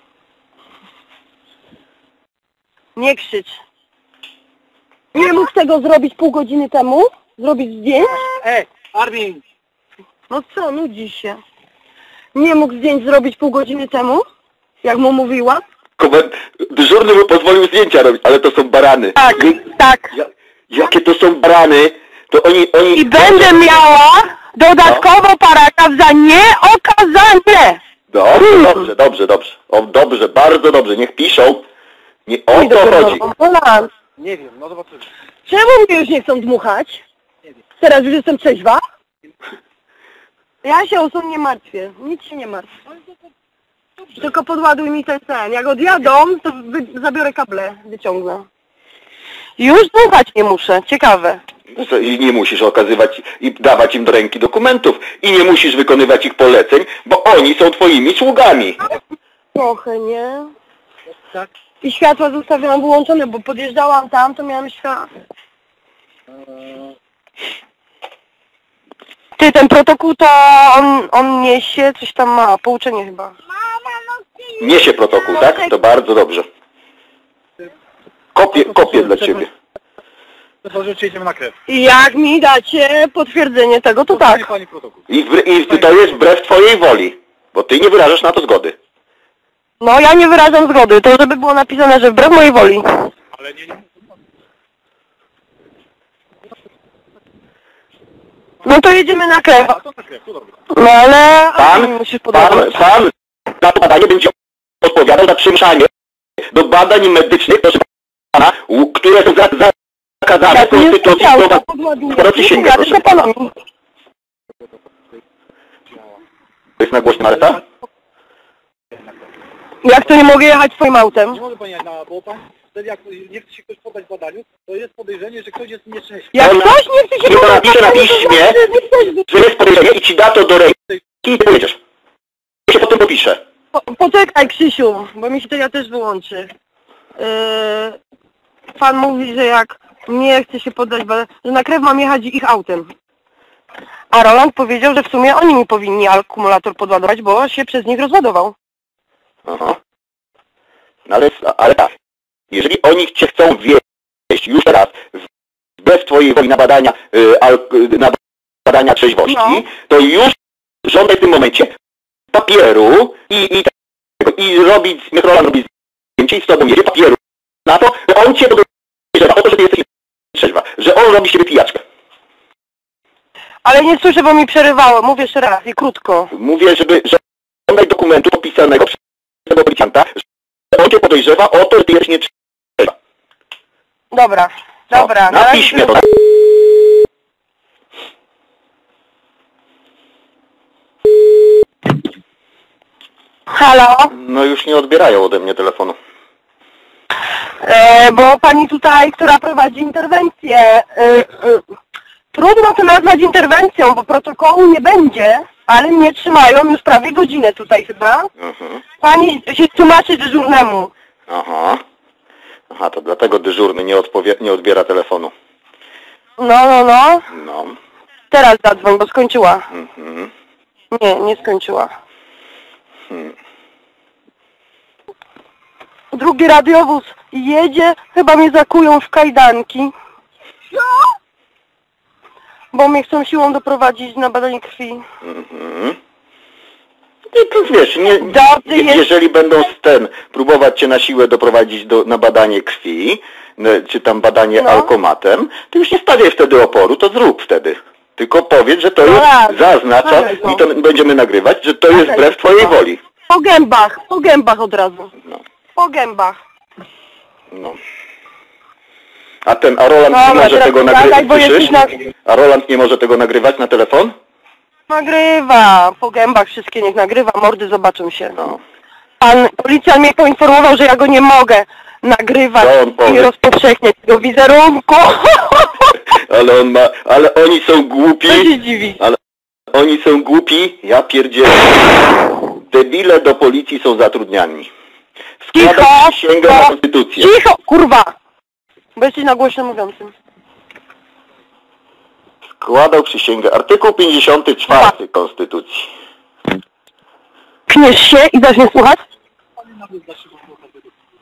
Nie krzycz. Nie mógł tego zrobić pół godziny temu? Zrobić zdjęć? Ej, Armin! No co, nudzi się. Nie mógł zdjęć zrobić pół godziny temu? Jak mu mówiła? Komend... Dyżurny mu pozwolił zdjęcia robić, ale to są barany. Tak, Nie- tak. Ja, jakie to są barany, to oni... oni I będę miała dodatkowo paragraf za nieokazanie. Dobrze, dobrze, dobrze, dobrze. O, dobrze, bardzo dobrze, niech piszą. Nie, o Oj, to dopiero chodzi. Roland. Nie wiem, no zobaczymy. Czemu mnie już nie chcą dmuchać? Teraz już jestem trzeźwa? Ja się o to nie martwię. Nic się nie martwię. Tylko podładuj mi ten ten. Jak odjadą, to wy, zabiorę kable, wyciągnę. Już dmuchać nie muszę. Ciekawe. Co, I nie musisz okazywać i dawać im do ręki dokumentów. I nie musisz wykonywać ich poleceń, bo oni są twoimi sługami. Trochę, nie? Tak? I światła zostawiałam wyłączone, bo podjeżdżałam tam, to miałam światło. Eee, Ty, ten protokół to on, on niesie, coś tam ma, pouczenie chyba. Mama, no ty... Niesie protokół, tak? To bardzo dobrze. Kopię, kopię dla ciebie. Możecie idziemy na krew. I jak mi dacie potwierdzenie tego, to Dostanie tak. pani protokół. I, w, I to jest wbrew twojej woli, bo ty nie wyrażasz na to zgody. No ja nie wyrażam zgody, to żeby było napisane, że wbrew mojej woli. Ale nie, nie. No to jedziemy na krew. A to na krew, to dobrze. No ale... Pan, musisz pan, podobać. pan za to badanie będzie odpowiadał za przymieszanie do badań medycznych, proszę pana, u- które są za, za, zakazane w Ja tu nie Konstytucji powiedziałam, słowa. to podładuję. Skoro przysięgę, Ja proszę tylko pana. panowi. To jest na głośno, Marta? Jak to nie mogę jechać swoim autem? Nie może pani jechać na, bo pan, wtedy jak nie chce się ktoś poddać badaniu, to jest podejrzenie, że ktoś jest nieszczęśliwy. Jak Ona- ktoś nie chce się Ona podać napisze na badaniu, to piśmie, znaczy, że nie chcesz- że jest podejrzenie i ci da to do ręki i pojedziesz. Ja się potem popiszę. Po, poczekaj Krzysiu, bo mi się to ja też wyłączy. Yy, pan mówi, że jak nie chce się poddać badaniu, że na krew mam jechać ich autem. A Roland powiedział, że w sumie oni mi powinni akumulator podładować, bo się przez nich rozładował. Aha. No ale, ale tak, jeżeli oni cię chcą wieść już teraz bez twojej woli na badania, y, al, y, na badania trzeźwości, No. to już żądaj w tym momencie papieru i, i, tego, i robić, niech Roland robi zdjęcie i z tobą jedzie papieru na to, że on cię podejrzewa o to, że ty jesteś trzeźwa, że on robi siebie pijaczkę. Ale nie słyszę, bo mi przerywało. Mówię jeszcze raz i krótko. Mówię, żeby że żądaj dokumentu podpisanego przez tego policjanta, że on cię podejrzewa o to, że ty jesteś nie trzeźwa. Dobra, dobra. O, na razie piśmie to- to. Halo? No już nie odbierają ode mnie telefonu. E, bo pani tutaj, która prowadzi interwencję, e, e, trudno to nazwać interwencją, bo protokołu nie będzie, ale mnie trzymają już prawie godzinę tutaj chyba. Mhm. Pani się tłumaczy dyżurnemu. Aha. Aha, to dlatego dyżurny nie, odpowie, nie odbiera telefonu. No, no, no. No. Teraz zadzwoń, bo skończyła. Mhm. Nie, nie skończyła. Hmm. Drugi radiowóz jedzie, chyba mnie zakują w kajdanki. Bo mnie chcą siłą doprowadzić na badanie krwi. Mhm. I to wiesz, nie, Dobry jest. jeżeli będą z ten próbować cię na siłę doprowadzić do, na badanie krwi, no, czy tam badanie No. alkomatem, to już nie stawiaj wtedy oporu, to zrób wtedy. Tylko powiedz, że to No jest, raz. zaznacza, Stawiaj to. i to będziemy nagrywać, że to jest Stawiaj wbrew to. twojej woli. Po gębach, po gębach od razu. No, Po gębach. no. A ten, a Roland Dobra, nie może teraz tego gadaj, nagrywać, bo słyszysz? jesteś na- A Roland nie może tego nagrywać na telefon? Nagrywa, po gębach wszystkie niech nagrywa, mordy zobaczą się. No. Pan policjant mnie poinformował, że ja go nie mogę nagrywać Co on powie? i rozpowszechniać tego wizerunku. Ale on ma, ale oni są Co głupi. się dziwi? Ale oni są głupi, ja pierdzielę. Debile do policji są zatrudniani. Składać Cicho! przysięgę na No, konstytucję. Cicho, kurwa! Bo jesteś na głośno mówiącym. Składał przysięgę. Artykuł pięćdziesiąty czwarty Konstytucji. Kniesz się i dasz mnie słuchać? Pani nawet da się po prostu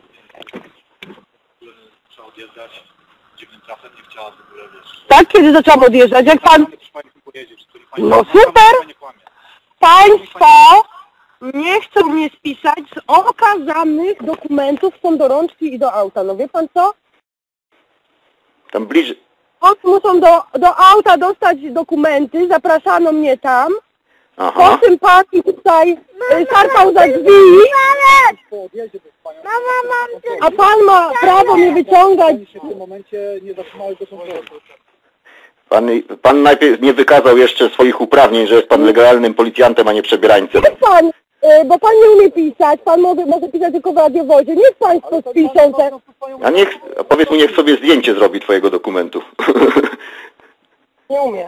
trzeba odjeżdżać dziwnym trafem, nie chciała w ogóle, wiesz. Tak, kiedy zaczęłam odjeżdżać, jak pan... Kiedyś pani tu pojedzie, czy której pani... No super! Nie kłamie. Państwo nie chcą mnie spisać z okazanych dokumentów, są do rączki i do auta. No wie pan co? Tam bliżej. Od muszą do, do auta dostać dokumenty, zapraszano mnie tam. Aha. Potem pan tutaj y, szarpał za drzwi, Po odjeździe to jest panią... Mama, mam... a pan ma prawo mnie wyciągać. Pani się w tym momencie nie zatrzymały do kontroli. Pan, pan najpierw nie wykazał jeszcze swoich uprawnień, że jest pan legalnym policjantem, a nie przebierańcem. Niech pan, y, bo pan nie umie pisać, pan może, może pisać tylko w radiowozie. Niech państwo spiszą te... A niech, a powiedz mu, niech sobie zdjęcie zrobi twojego dokumentu. Nie umie.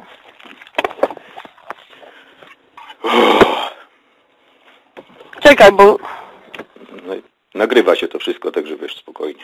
Czekaj, bo... No, i- Nagrywa się to wszystko, także wiesz, spokojnie.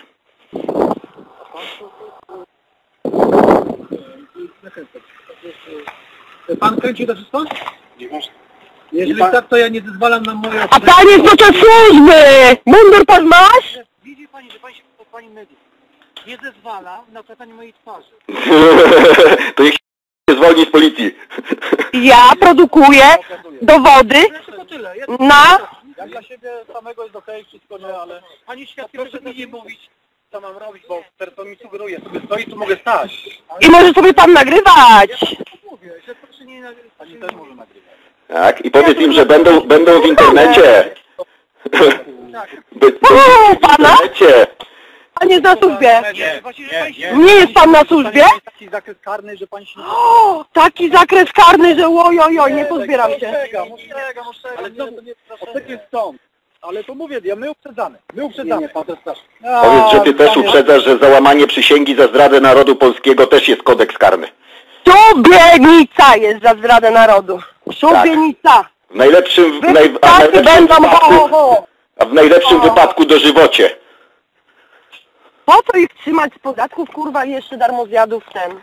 Pan kręci to wszystko? Jeżeli tak, to ja nie zezwalam na moje... A pan jest do tej służby! Mundur pan masz? Widzi pani, że pani się pod pani mediów nie zezwala na okazanie mojej twarzy. To niech się zwolni z policji. Ja produkuję dowody Tylko tyle. Ja na... Ja dla siebie samego jest okej, wszystko nie, ale... Pani świadkiem, proszę mi nie mówić, co mam robić, bo teraz to mi sugeruje. Sobie stoi, tu mogę stać. I może sobie pan nagrywać. Mówię, że proszę nie nagrywać. Pani też może nagrywać. Tak, i powiedz im, że będą, będą w internecie. By, O, w pana? internecie. Pan jest na służbie. Nie, nie, Nie jest pan na służbie? taki zakres karny, że pani się nie... O, taki zakres karny, że ojojoj, nie pozbieram się. Ostrzegam, ostrzegam, ostrzegam. Ale to nie ostrzegam stąd. Ale to mówię, ja my uprzedzamy. My uprzedzamy. Nie, nie, pan to jest nasz. Powiedz, że ty też uprzedzasz, że za łamanie przysięgi za zdradę narodu polskiego też jest kodeks karny. Szubienica jest za zdradę narodu. Szubienica. W najlepszym, w naj, a w Wypłaty najlepszym będą ho, ho, wypadku, ho. a w najlepszym O. wypadku dożywocie. Po co ich trzymać z podatków, kurwa, i jeszcze darmozjadów ten?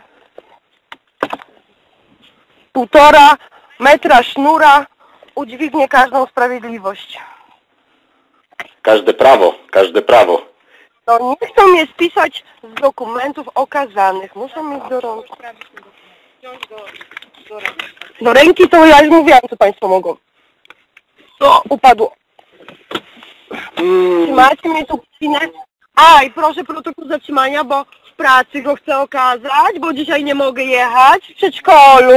Półtora metra sznura udźwignie każdą sprawiedliwość. Każde prawo, każde prawo. To nie chcą mnie spisać z dokumentów okazanych. Muszą mieć do rąk. Do ręki to ja już mówiłam, co państwo mogą. O, upadło. Mm, Trzymacie mnie tu chwilę. A, i proszę protokół zatrzymania, bo w pracy go chcę okazać, bo dzisiaj nie mogę jechać w przedszkolu.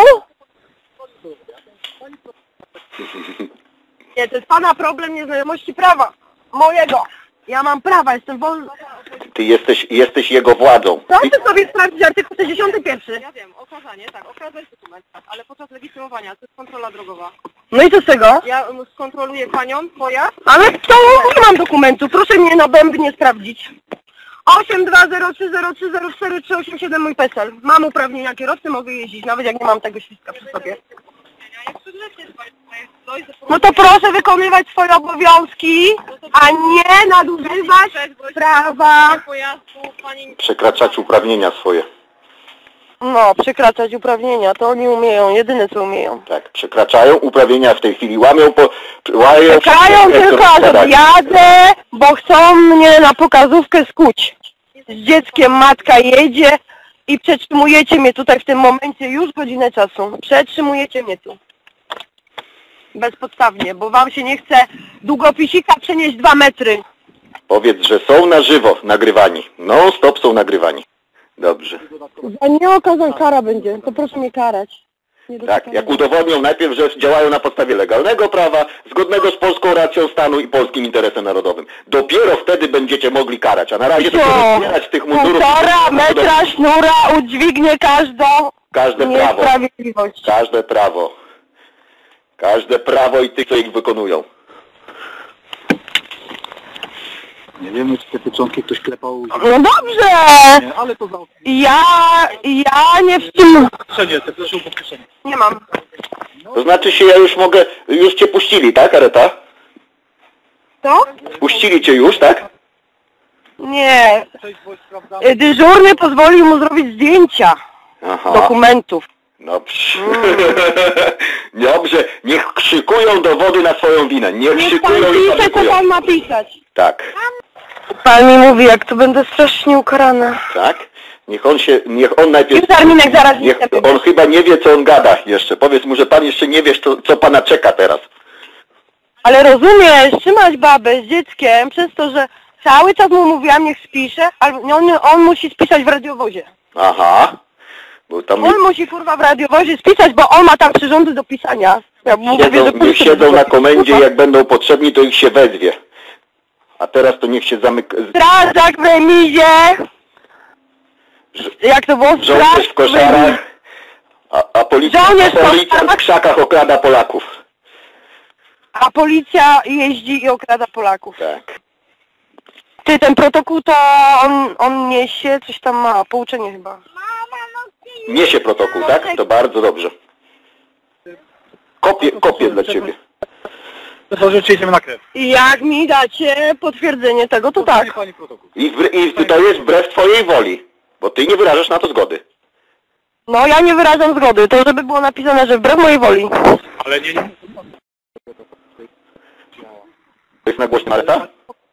Nie, to jest pana problem nieznajomości prawa. Mojego. Ja mam prawa, jestem wolna. ty jesteś, jesteś jego władzą. Ty, Proszę sobie sprawdzić artykuł sześćdziesiąty pierwszy. Ja wiem, okazanie, tak, okazać dokument, ale podczas legitymowania, to jest kontrola drogowa. No i co z tego? Ja um, skontroluję panią, pojazd. Ale to nie mam dokumentu, proszę mnie na bębnie sprawdzić. osiem dwa zero trzy zero trzy zero cztery trzy osiem siedem mój PESEL. Mam uprawnienia kierowcy, mogę jeździć, nawet jak nie mam tego świadka przy sobie. Jak przygrzecznie jest pani tutaj dojść do No to proszę wykonywać swoje obowiązki, a nie nadużywać prawa. pojazdu, pani... przekraczać uprawnienia swoje. No, przekraczać uprawnienia, to oni umieją, jedyne co umieją. Tak, przekraczają uprawnienia w tej chwili, łamią po... Łamią Czekają tylko aż odjadę, bo chcą mnie na pokazówkę skuć. Z dzieckiem matka jedzie i przetrzymujecie mnie tutaj w tym momencie już godzinę czasu. Przetrzymujecie mnie tu. Bezpodstawnie, bo wam się nie chce długopisika przenieść dwa metry. Powiedz, że są na żywo nagrywani. Non stop są nagrywani. Dobrze. Za nieokazan kara będzie, to proszę mnie karać. Nie Tak, jak udowodnią najpierw, że działają na podstawie legalnego prawa, zgodnego z polską racją stanu i polskim interesem narodowym. Dopiero wtedy będziecie mogli karać, a na razie to rozbierać tych mundurów. Półtora metra sznura udźwignie każdą Każde prawo. niesprawiedliwość. Każde prawo. Każde prawo i tych, co ich wykonują. Nie wiemy, czy te pieczątki ktoś klepał... No dobrze! Nie, ale to za... Ja, ja nie w tym... Kieszenie, te proszę po kieszeni. Nie mam. To znaczy się, ja już mogę... Już cię puścili, tak, Areta? Co? Puścili cię już, tak? Nie. Cześć, bo sprawdzamy. Dyżurny pozwolił mu zrobić zdjęcia Aha. dokumentów. Dobrze. Dobrze. Niech krzykują dowody na swoją winę. Niech Niech pan krzykują i pisze, co farykują. pan ma pisać. Tak. Pan mi mówi, jak to będę strasznie ukarana. Tak? Niech on się, niech on najpierw... Już terminek zaraz Niech, nie chcę. on chyba nie wie, co on gada jeszcze. Powiedz mu, że pan jeszcze nie wiesz, co, co pana czeka teraz. Ale rozumiesz, trzymać babę z dzieckiem przez to, że cały czas mu mówiłam, niech spisze, ale on, on musi spisać w radiowozie. Aha. Bo tam On musi kurwa w radiowozie spisać, bo on ma tam przyrządy do pisania. Ja mu mówię, siedzą, że niech siedzą na komendzie i jak będą potrzebni, to ich się wezwie. A teraz to niech się zamyka... Strażak w remizie. Jak to było? Żołnierz Straż w koszarach, a, a policja, Żołnierz w a policja w koszarach. krzakach okrada Polaków. A policja jeździ i okrada Polaków. Tak. Ty, ten protokół to on, on niesie, coś tam ma, pouczenie chyba. Niesie protokół, tak? To bardzo dobrze. Kopię, kopię dla ciebie. to może idziemy na krew. I jak mi dacie potwierdzenie tego, to tak. Pani protokół. I, w, I to jest wbrew twojej woli, bo ty nie wyrażasz na to zgody. No ja nie wyrażam zgody, to żeby było napisane, że wbrew mojej woli. Ale nie, nie. To jest na głos Marta?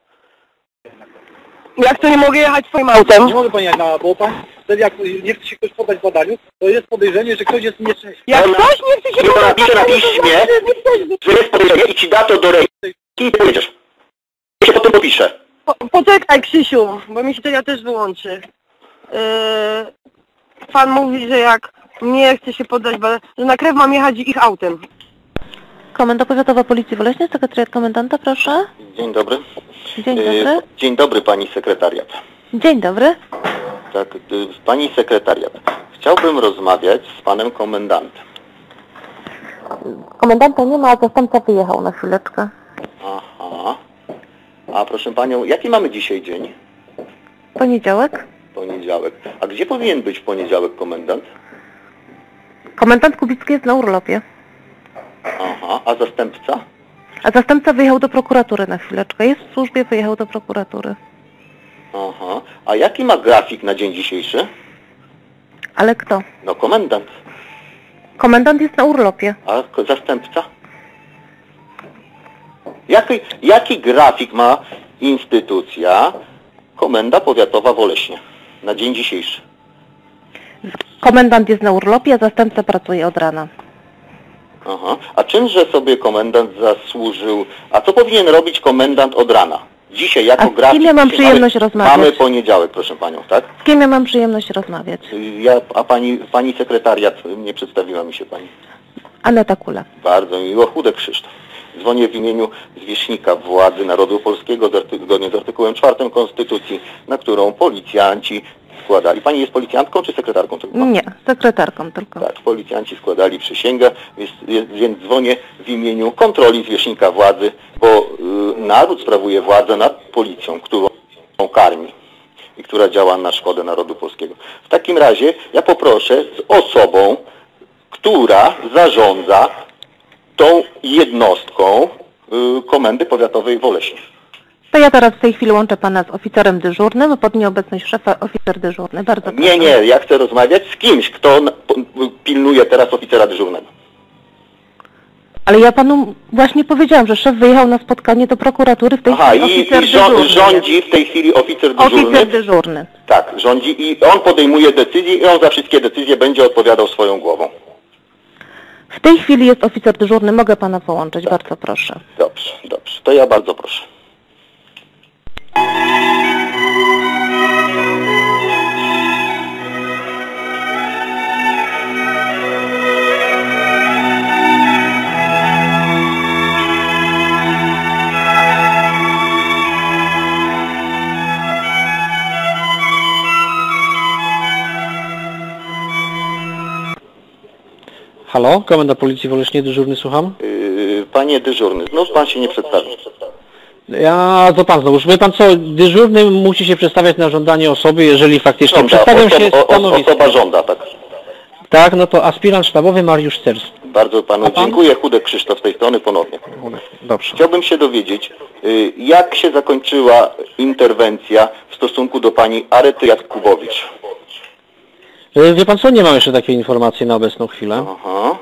Jak to nie mogę jechać swoim autem? Nie może pani jechać na, bo pan, wtedy jak nie chce się ktoś poddać badaniu, to jest podejrzenie, że ktoś jest nieszczęśliwy. Jak Ona- ktoś nie chce się nie, to podać, napisze na to piśmie. znaczy, Że jest podejrzenie i ci da to do ręki i pojedziesz. Ja się potem popiszę. Po, poczekaj Krzysiu, bo mi się to ja też wyłączy. Yy, pan mówi, że jak nie chce się poddać, że na krew mam jechać ich autem. Komenda Powiatowa Policji w Oleśnie, sekretariat komendanta, proszę. Dzień dobry. Dzień E, dobry. Dzień dobry pani sekretariat. Dzień dobry. Tak, y, pani sekretariat. Chciałbym rozmawiać z panem komendantem. Komendanta nie ma, a zastępca wyjechał na chwileczkę. Aha. A proszę panią, jaki mamy dzisiaj dzień? Poniedziałek. Poniedziałek. A gdzie powinien być w poniedziałek komendant? Komendant Kubicki jest na urlopie. Aha. A zastępca? A zastępca wyjechał do prokuratury na chwileczkę. Jest w służbie, wyjechał do prokuratury. Aha. A jaki ma grafik na dzień dzisiejszy? Ale kto? No komendant. Komendant jest na urlopie. A ko- zastępca? Jaki, jaki grafik ma instytucja Komenda Powiatowa w Oleśnie na dzień dzisiejszy? Komendant jest na urlopie, a zastępca pracuje od rana. Aha. A czymże sobie komendant zasłużył? A co powinien robić komendant od rana? Dzisiaj jako A z kim grafik... ja mam dzisiaj przyjemność mamy, rozmawiać? Mamy poniedziałek, proszę panią, tak? Z kim ja mam przyjemność rozmawiać? Ja, a pani, pani sekretariat, nie przedstawiła mi się pani. Aneta Kula. Bardzo miło, Chudek Krzysztof. Dzwonię w imieniu zwierzchnika władzy narodu polskiego z arty- zgodnie z artykułem czwartym Konstytucji, na którą policjanci składali. Pani jest policjantką czy sekretarką tylko? Nie, sekretarką tylko. Tak, policjanci składali przysięgę, więc, więc dzwonię w imieniu kontroli zwierzchnika władzy, bo y, naród sprawuje władzę nad policją, którą karmi i która działa na szkodę narodu polskiego. W takim razie ja poproszę z osobą, która zarządza tą jednostką y, Komendy Powiatowej w Oleśnie. To ja teraz w tej chwili łączę pana z oficerem dyżurnym, pod nieobecność szefa oficer dyżurny. Bardzo proszę. Nie, nie, ja chcę rozmawiać z kimś, kto na- po- pilnuje teraz oficera dyżurnego. Ale ja panu właśnie powiedziałam, że szef wyjechał na spotkanie do prokuratury, w tej Aha, chwili i, oficer i żo- dyżurny. rządzi w tej chwili oficer dyżurny. Oficer dyżurny. Tak, rządzi i on podejmuje decyzje i on za wszystkie decyzje będzie odpowiadał swoją głową. W tej chwili jest oficer dyżurny, mogę pana połączyć, bardzo proszę. Dobrze, dobrze, to ja bardzo proszę. Halo, Komenda Policji w Oleśnie, dyżurny, słucham. Yy, panie dyżurny, znów pan się nie przedstawił. Ja, to pan znowu, wie pan co, dyżurny musi się przedstawiać na żądanie osoby, jeżeli faktycznie Żąda, przedstawiam oso- się o- o- stanowiskiem. Osoba żąda, tak. Tak, no to aspirant sztabowy Mariusz Cers. Bardzo panu A pan? dziękuję, Chudek Krzysztof z tej strony ponownie. Dobrze. Chciałbym się dowiedzieć, yy, jak się zakończyła interwencja w stosunku do pani Arety Jakubowicz. E, Wie pan co, nie mam jeszcze takiej informacji na obecną chwilę. Aha.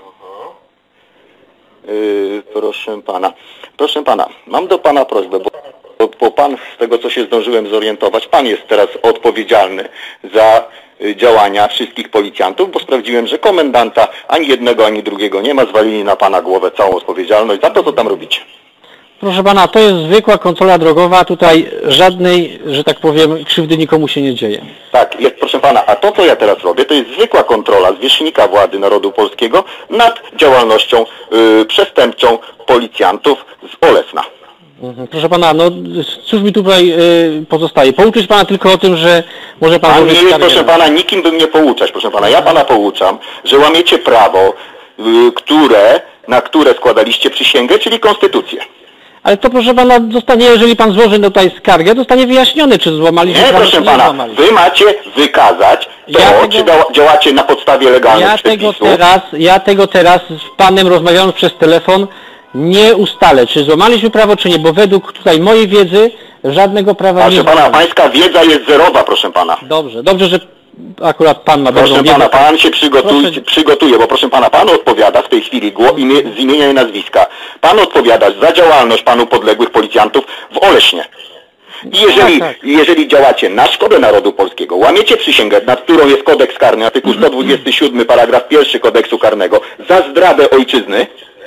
Yy, proszę pana. Proszę pana, mam do pana prośbę, bo, bo, bo pan z tego co się zdążyłem zorientować, pan jest teraz odpowiedzialny za y, działania wszystkich policjantów, bo sprawdziłem, że komendanta ani jednego, ani drugiego nie ma, zwalili na pana głowę całą odpowiedzialność za to, co tam robicie. Proszę pana, to jest zwykła kontrola drogowa, tutaj żadnej, że tak powiem, krzywdy nikomu się nie dzieje. Tak, jest, proszę pana, a to co ja teraz robię, to jest zwykła kontrola zwierzchnika władzy narodu polskiego nad działalnością y, przestępczą policjantów z Olesna. Mhm. Proszę pana, no cóż mi tutaj y, pozostaje? Pouczyć pana tylko o tym, że może pan... Pan złożyć nie jest, skargę proszę na- pana, nikim bym nie pouczać, proszę pana. Ja pana pouczam, że łamiecie prawo, y, które, na które składaliście przysięgę, czyli konstytucję. Ale to proszę pana, zostanie, jeżeli pan złoży tutaj skargę, zostanie wyjaśnione, czy złamaliśmy Nie, prawo, proszę czy nie pana, złamaliśmy. wy macie wykazać to, Ja tego- czy dała- działacie na podstawie legalnych Ja tego przepisów. teraz, ja tego teraz z panem rozmawiając przez telefon nie ustalę, czy złamaliśmy prawo, czy nie, bo według tutaj mojej wiedzy żadnego prawa Proszę nie pana, złamaliśmy. pańska wiedza jest zerowa, proszę pana. Dobrze, dobrze, że akurat pan ma dobrą Proszę wiedzę. pana, pan się przygotuje, Proszę. przygotuje, bo proszę pana, pan odpowiada w tej chwili gło, imię, z imienia i nazwiska. Pan odpowiada za działalność panu podległych policjantów w Oleśnie. I jeżeli, Tak, tak. jeżeli działacie na szkodę narodu polskiego, łamiecie przysięgę, nad którą jest kodeks karny, artykuł sto dwudziesty siódmy, paragraf pierwszy kodeksu karnego, za zdradę ojczyzny,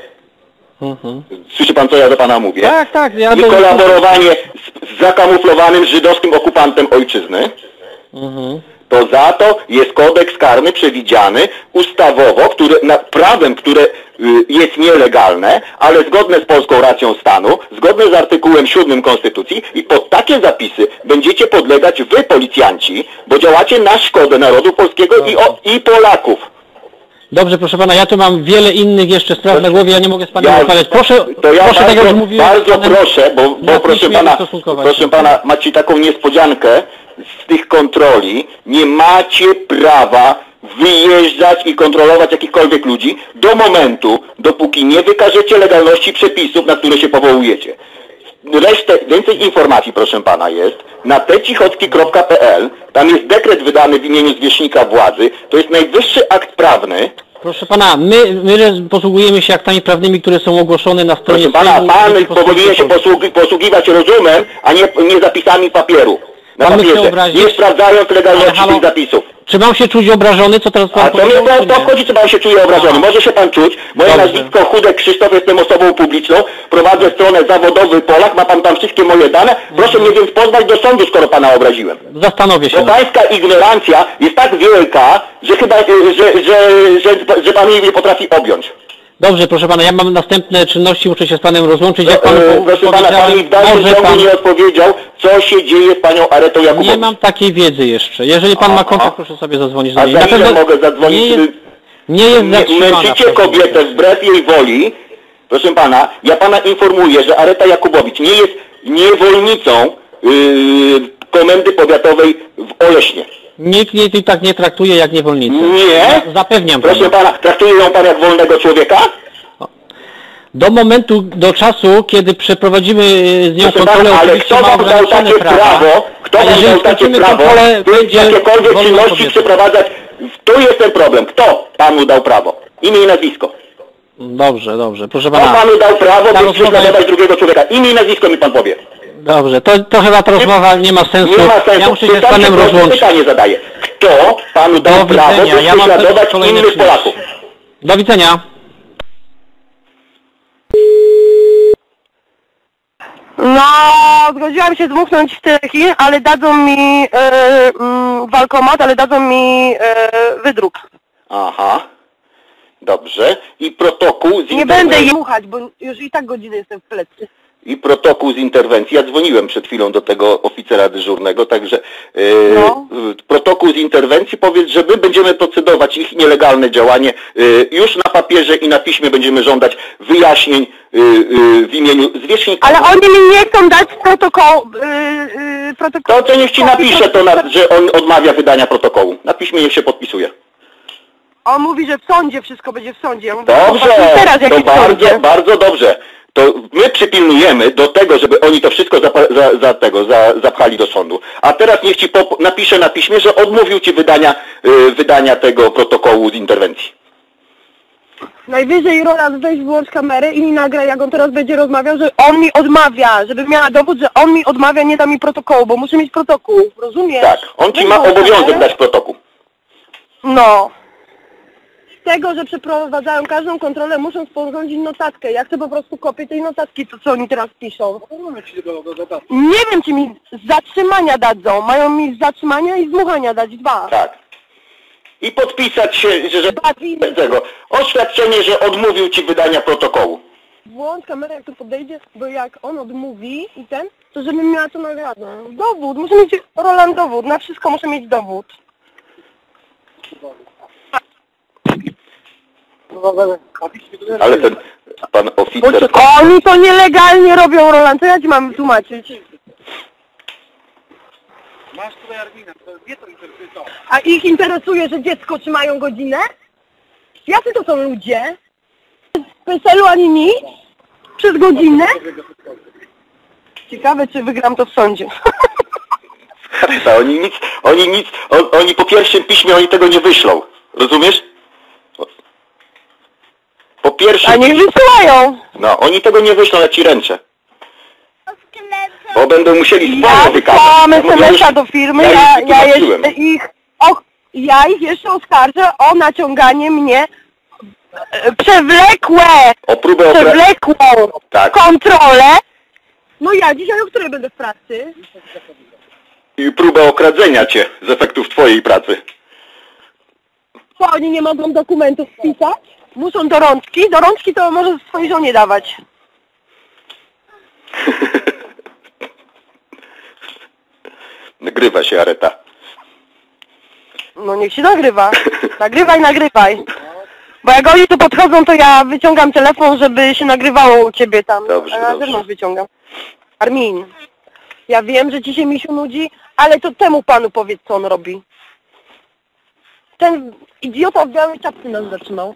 Mhm. słyszy pan, co ja do pana mówię? Tak, tak. Ja I bym- kolaborowanie z, z zakamuflowanym żydowskim okupantem ojczyzny, Mhm. to za to jest kodeks karny przewidziany ustawowo, który, na, prawem, które y, jest nielegalne, ale zgodne z polską racją stanu, zgodne z artykułem siódmym Konstytucji i pod takie zapisy będziecie podlegać wy, policjanci, bo działacie na szkodę narodu polskiego i, o, i Polaków. Dobrze, proszę pana, ja tu mam wiele innych jeszcze spraw na głowie, ja nie mogę z panem Ja- rozmawiać. Proszę, to ja proszę tak bardzo, jak już mówiłem, bardzo z panem proszę, bo, bo na proszę piśmie pana, ustosunkować proszę się. pana, macie taką niespodziankę z tych kontroli, nie macie prawa wyjeżdżać i kontrolować jakichkolwiek ludzi do momentu, dopóki nie wykażecie legalności przepisów, na które się powołujecie. Resztę, więcej informacji, proszę pana, jest na tecichocki kropka p l, tam jest dekret wydany w imieniu zwierzchnika władzy, to jest najwyższy akt prawny. Proszę pana, my, my posługujemy się aktami prawnymi, które są ogłoszone na stronie Proszę pana, Sejmu pan Rzeczypospolitej powinien się Polskiej. posługi, posługiwać rozumem, a nie, nie zapisami papieru. Na Pan by chciał papierze, obrazić? nie sprawdzając legalności Ale halo, tych zapisów. Czy mam się czuć obrażony, co teraz pan A to mnie powiedział, to, czy to nie? wchodzi, czy pan się czuje obrażony. Aha. Może się pan czuć. Moje Dobrze. nazwisko Chudek Krzysztof, jestem osobą publiczną. Prowadzę stronę Zawodowy Polak, ma pan tam wszystkie moje dane. Proszę mnie więc pozwać do sądu, skoro pana obraziłem. Zastanowię się. Bo pańska ignorancja jest tak wielka, że chyba, że, że, że, że, że pan jej nie potrafi objąć. Dobrze, proszę pana, ja mam następne czynności, muszę się z panem rozłączyć. Jak panu E, Proszę pana, pan mi w dalszym może ciągu pan... nie odpowiedział, co się dzieje z panią Aretą Jakubowicz. Nie mam takiej wiedzy jeszcze. Jeżeli pan ma Aha. kontakt, proszę sobie zadzwonić do A niej. za Na ile pewno mogę zadzwonić? Nie jest, nie jest Nie, zatrzymana. męczycie w każdym kobietę razie. wbrew jej woli. Proszę pana, ja pana informuję, że Areta Jakubowicz nie jest niewolnicą yy, Komendy Powiatowej w Oleśnie. Nikt jej tak nie traktuje jak niewolnicę. Nie? Zapewniam Proszę pana. pana, traktuje ją pan jak wolnego człowieka? Do momentu, do czasu, kiedy przeprowadzimy z nią Proszę kontrolę, pana, ale oczywiście kto ma wam dał ograniczone takie prawa, prawo, kto a wam jeżeli dał takie skończymy prawo, kontrolę, by będzie jakiekolwiek wolną czynności kobietą. przeprowadzać? Tu jest ten problem. Kto panu dał prawo? Imię i nazwisko. Dobrze, dobrze. Proszę Kto pana. panu dał prawo, Ta by rozmowa prześladować jest- drugiego człowieka? Imię i nazwisko mi pan powie. Dobrze, to, to chyba ta rozmowa nie ma sensu. Nie ma sensu. Ja muszę się z Pytam panem proste rozłączyć. pytanie zadaję. Kto panu dał Do prawo, widzenia. by Ja mam prześladować kolejne innych czynności. Polaków? Do widzenia. No, zgodziłam się dmuchnąć w tyki, ale dadzą mi e, mm, walkomat, ale dadzą mi e, wydruk. Aha. Dobrze. I protokół z Nie interwencji. będę jej dmuchać, bo już i tak godziny jestem w plecy. I protokół z interwencji. Ja dzwoniłem przed chwilą do tego oficera dyżurnego, także e, No. e, protokół z interwencji, powiedz, że my będziemy procedować ich nielegalne działanie. E, już na papierze i na piśmie będziemy żądać wyjaśnień e, e, w imieniu zwierzchnika. Ale oni mi nie chcą dać protokół, yy, yy, protokół. To, to niech ci napisze to, na, że on odmawia wydania protokołu. Na piśmie niech się podpisuje. On mówi, że w sądzie wszystko będzie w sądzie. Ja mówię, Dobrze, zobaczmy teraz, jak to jest w sądzie. bardzo, bardzo dobrze. To my przypilnujemy do tego, żeby oni to wszystko za, za, za tego, za, zapchali do sądu. A teraz niech ci pop, napisze na piśmie, że odmówił ci wydania, y, wydania tego protokołu z interwencji. Najwyżej Roland weź wyłącz kamerę i mi nagra, jak on teraz będzie rozmawiał, że on mi odmawia, żebym miała dowód, że on mi odmawia, nie da mi protokołu, bo muszę mieć protokół, rozumiesz? Tak, on ci Weź ma wyłącz obowiązek kamerę. dać protokół. No. Z tego, że przeprowadzają każdą kontrolę, muszą sporządzić notatkę. Ja chcę po prostu kopię tej notatki, to co oni teraz piszą. Nie wiem, czy mi z zatrzymania dadzą. Mają mi z zatrzymania i z dmuchania dać dwa. Tak. I podpisać się, że, że Bawi- tego, oświadczenie, że odmówił ci wydania protokołu. Włącz kamerę, jak tu podejdzie, bo jak on odmówi i ten, to żebym miała to nagrodę. Dowód, muszę mieć, Roland, dowód. Na wszystko muszę mieć dowód. Ale ten pan oficer... Oni to nielegalnie robią, Roland, to ja ci mam tłumaczyć. Masz tutaj Armina, to wie to interesuje to. A ich interesuje, że dziecko trzymają godzinę? Jacy to są ludzie? Z PESEL-u ani nic? przez godzinę? Ciekawe, czy wygram to w sądzie. Aryta, oni nic, oni nic, on, oni po pierwszym piśmie, oni tego nie wyślą. Rozumiesz? Po pierwszym... A niech wysyłają. No, oni tego nie wyślą, ja ci ręczę. Bo będą musieli sporo Ja wykazać. wysłałam Ja es em es a do firmy, ja już ja, ja wytłumaczyłem. jeszcze ich... O, ja ich jeszcze oskarżę o naciąganie mnie e, przewlekłe, O próbę okra... przewlekłą Tak. kontrolę. No ja dzisiaj o której będę w pracy? I próbę okradzenia cię z efektów twojej pracy. Co, oni nie mogą dokumentów wpisać? Muszą do rączki? Do rączki to może swojej żonie dawać. Nagrywa się, Areta. No niech się nagrywa. Nagrywaj, nagrywaj. Bo jak oni tu podchodzą, to ja wyciągam telefon, żeby się nagrywało u ciebie tam. Dobrze, A ja dobrze. zewnątrz wyciągam. Armin, ja wiem, że ci się misiu nudzi, ale to temu panu powiedz, co on robi. Ten idiota w białej czapce nas zatrzymał.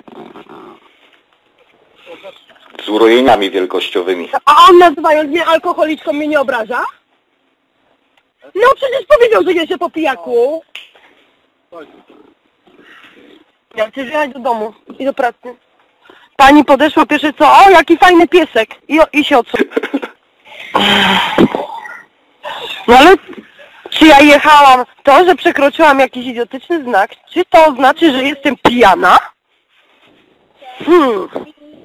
Z urojeniami wielkościowymi. A on nazywając mnie alkoholiczką mnie nie obraża? No przecież powiedział, że jedzie po pijaku. Ja chcę jechać do domu i do pracy. Pani podeszła pierwsze co, o jaki fajny piesek. I, i się odsunęła. No ale czy ja jechałam, to, że przekroczyłam jakiś idiotyczny znak, czy to znaczy, że jestem pijana? Hmm.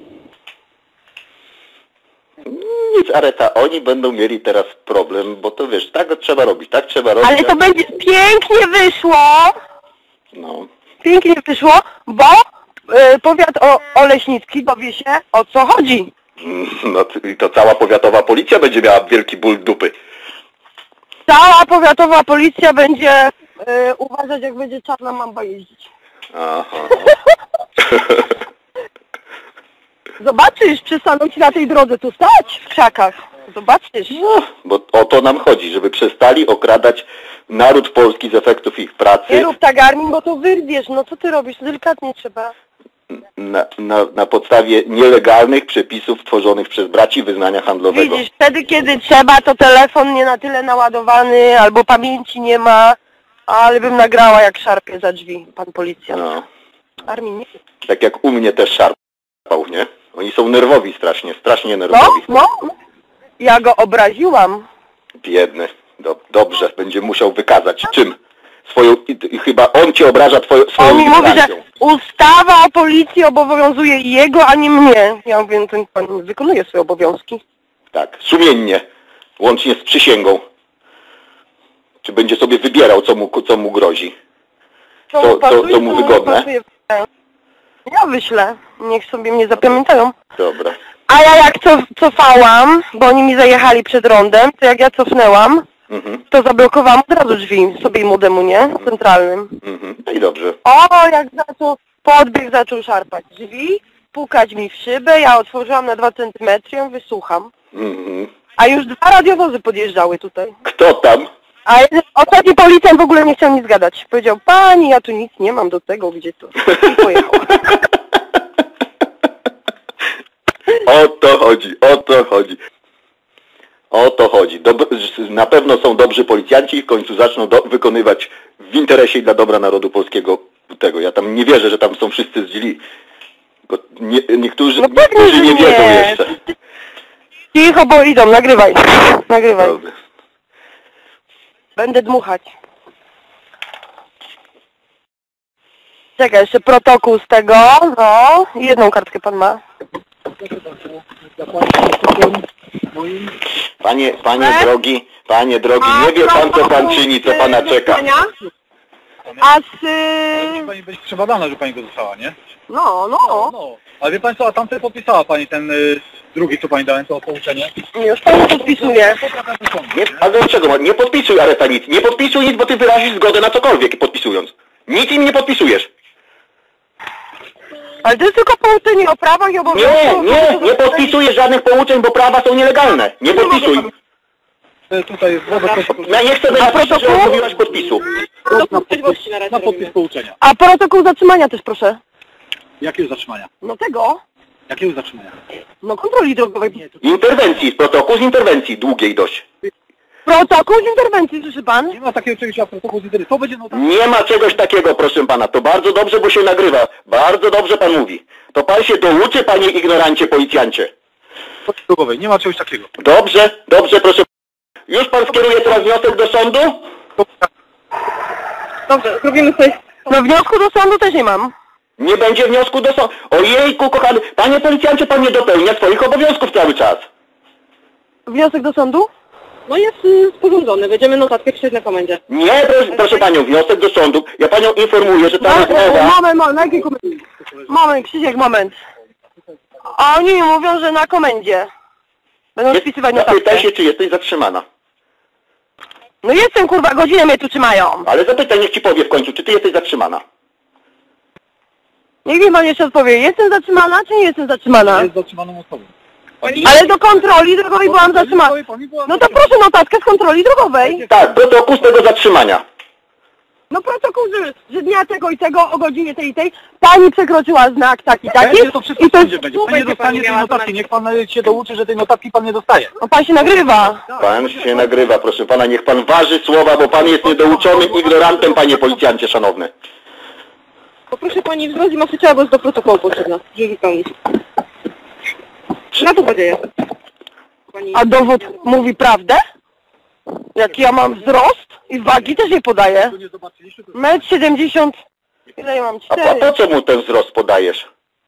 Nic, Areta, oni będą mieli teraz problem, bo to wiesz, tak trzeba robić, tak trzeba robić. Ale to a- będzie pięknie wyszło. No. Pięknie wyszło, bo y, powiat o, oleśnicki dowie się, o co chodzi. No i to cała powiatowa policja będzie miała wielki ból dupy. Cała powiatowa policja będzie y, uważać, jak będzie czarna mamba jeździć. Aha. Zobaczysz, przestaną ci na tej drodze tu stać w krzakach. Zobaczysz. No, bo o to nam chodzi, żeby przestali okradać naród polski z efektów ich Nie pracy rób tak, Armin, bo to wyrwiesz. No co ty robisz? Delikatnie trzeba. na, na, na podstawie nielegalnych przepisów tworzonych przez braci wyznania handlowego. Widzisz, wtedy kiedy trzeba, to telefon nie na tyle naładowany, albo pamięci nie ma, ale bym nagrała jak szarpie za drzwi, pan policjant. No. Armin, nie. Tak jak u mnie też szarpał, nie? Oni są nerwowi strasznie, strasznie No, nerwowi. no, ja go obraziłam. Biedny. Do, dobrze, będzie musiał wykazać czym? Swoją, i, i chyba on cię obraża twoją, swoją On mi mówi, że ignorancją. ustawa o policji obowiązuje jego, a nie mnie. Ja mówię, ten pan wykonuje swoje obowiązki. Tak, sumiennie, łącznie z przysięgą. Czy będzie sobie wybierał, co mu, co mu grozi? Co Co- mu co- pasuje, co mu nie wygodne? pasuje. Ja wyślę, niech sobie mnie zapamiętają. Dobra. A ja jak cof cofałam, bo oni mi zajechali przed rondem, to jak ja cofnęłam, Mhm, to zablokowałam od razu drzwi sobie i młodemu, nie? Centralnym. mhm. No i dobrze. O, jak zaczął, podbieg zaczął szarpać drzwi, pukać mi w szybę, ja otworzyłam na dwa centymetry, ja wysłucham. Mhm. A już dwa radiowozy podjeżdżały tutaj. Kto tam? A jeden, ostatni policjant w ogóle nie chciał nic gadać. Powiedział, pani, ja tu nic nie mam do tego, gdzie to. I pojechał. O to chodzi, o to chodzi. O to chodzi. Dob na pewno są dobrzy policjanci i w końcu zaczną do wykonywać w interesie i dla dobra narodu polskiego tego. Ja tam nie wierzę, że tam są wszyscy źli. Bo nie, niektórzy, No pewnie, niektórzy że nie wiedzą nie. jeszcze. Cicho, bo idą, nagrywaj. Nagrywaj. Dobra. Będę dmuchać. Czekaj, jeszcze protokół z tego, no. Jedną kartkę pan ma. Panie, panie E? drogi, panie drogi, A nie wie pan, co pan protokół czyni, co z pana czeka. zlecenia? A z... Musi pani być przebadana, że pani go dostała, nie? No, no. No. Ale wie pani co, a tamten podpisała pani ten y, drugi, co pani dałem, to pouczenie? Już pan podpisuje. Nie, a dlaczego? Nie podpisuj, Areta, nic. Nie podpisuj nic, bo ty wyrazisz zgodę na cokolwiek podpisując. Nic im nie podpisujesz. Ale to jest tylko pouczenie o prawach i Nie, obowiązkach. nie, nie podpisujesz żadnych pouczeń, bo prawa są nielegalne. Nie podpisuj. Y, Tutaj wobec Ja nie chcę być, że odmówiłaś podpisu. na podpis pouczenia. A protokół zatrzymania też proszę. Jakiego zatrzymania? No tego. Jakiego zatrzymania? No kontroli drogowej. Interwencji, protokół z interwencji, długiej dość. Protokół z interwencji, słyszy pan? Nie ma takiego czegoś jak protokół z interwencji. To będzie no tak. Nie ma czegoś takiego, proszę pana. To bardzo dobrze, bo się nagrywa. Bardzo dobrze pan mówi. To pan się douczy, panie ignorancie, policjancie. Drogowej. Nie ma czegoś takiego. Dobrze, dobrze, proszę. Już pan skieruje teraz wniosek do sądu? Dobrze, zrobimy coś. No wniosku do sądu też nie mam. Nie będzie wniosku do sądu. Ojejku, kochany. Panie policjancie, pan nie dopełnia swoich obowiązków cały czas. Wniosek do sądu? No jest y, sporządzony, będziemy notatkę pisać na komendzie. Nie, proszę, proszę panią, wniosek do sądu. Ja panią informuję, że ta rozmowa... Moment, moment, na jakiej komendzie? Moment, Krzysiek, moment. A oni mi mówią, że na komendzie. Będą spisywać notatkę. Zapytaj się, czy jesteś zatrzymana. No jestem, kurwa, godzinę mnie tu trzymają. Ale zapytaj, niech ci powie w końcu, czy ty jesteś zatrzymana. Niech mi pan jeszcze odpowie, jestem zatrzymana, czy nie jestem zatrzymana? Jest zatrzymaną osobą. Ale do kontroli drogowej byłam zatrzymana. No to proszę notatkę z kontroli drogowej. Tak, protokół z tego zatrzymania. No protokół, że, że dnia tego i tego o godzinie tej i tej pani przekroczyła znak taki, taki. Będzie to wszystko I to będzie, jest, będzie. Pan nie dostanie tej notatki. Niech pan się douczy, że tej notatki pan nie dostaje. no pan się nagrywa. Pan się nagrywa, proszę pana, niech pan waży słowa, bo pan jest niedouczonym ignorantem, panie policjancie szanowny. Poproszę pani wzrost i masy ciała, bo jest do protokołu potrzebna. Żeby wypełnić. Na to będzie. Pani... A dowód mówi prawdę? Jaki ja mam wzrost i wagi też nie podaję. Metr siedemdziesiąt. Ile ja mam? A po, Cztery. po co mu ten wzrost podajesz?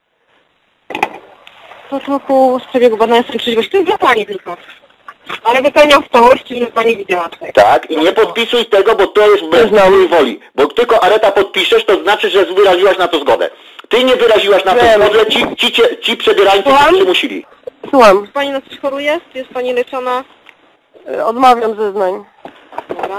Protokół z przebiegu badania trzydzieści. To jest dla pani tylko. Ale wypełniam w całości, żeby pani widziała tutaj. Tak, i nie podpisuj tego, bo to jest bez mojej woli. Bo tylko Areta podpiszesz, to znaczy, że wyraziłaś na to zgodę. Ty nie wyraziłaś na to Wiem. zgodę, ci, ci, ci, ci przebierańcy cię przymusili. Słucham. Czy pani na coś choruje? Czy jest pani leczona? Y, Odmawiam zeznań. Dobra.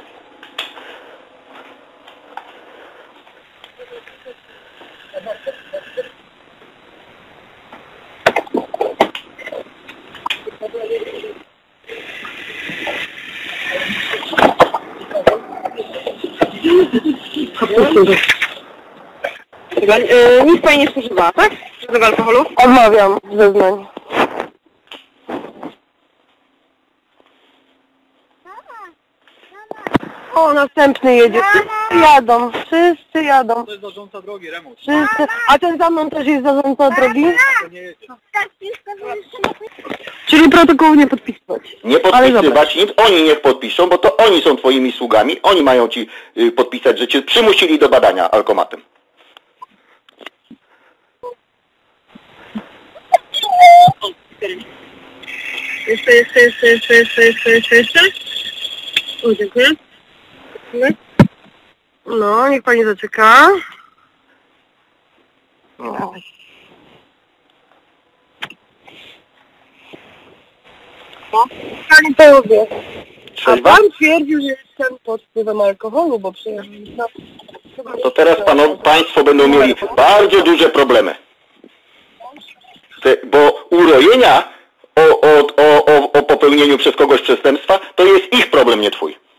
Dobra, yy, nic pani nie spożywała, tak? Żadnego alkoholu? Odmawiam zeznań. O, następny jedzie. Wszyscy jadą, wszyscy jadą. To jest zarządca drogi, remont. Wszyscy. A ten za mną też jest zarządca drogi? To nie jest. Czyli protokołu nie podpisywać. Nie Ale podpisywać nic, oni niech podpiszą, bo to oni są twoimi sługami, oni mają ci y, podpisać, że cię przymusili do badania alkomatem. Jeszcze, jeszcze, jeszcze, jeszcze, jeszcze, jeszcze, jeszcze, jeszcze. O, dziękuję. No, niech pani zaczeka. O. Pani połowie. A Trzeźwa? pan twierdził, że jestem pod wpływem alkoholu, bo przecież... No, To teraz panu, państwo będą mieli bardzo duże problemy. Te, bo urojenia o, o, o, o, o popełnieniu przez kogoś przestępstwa to jest ich problem, nie twój.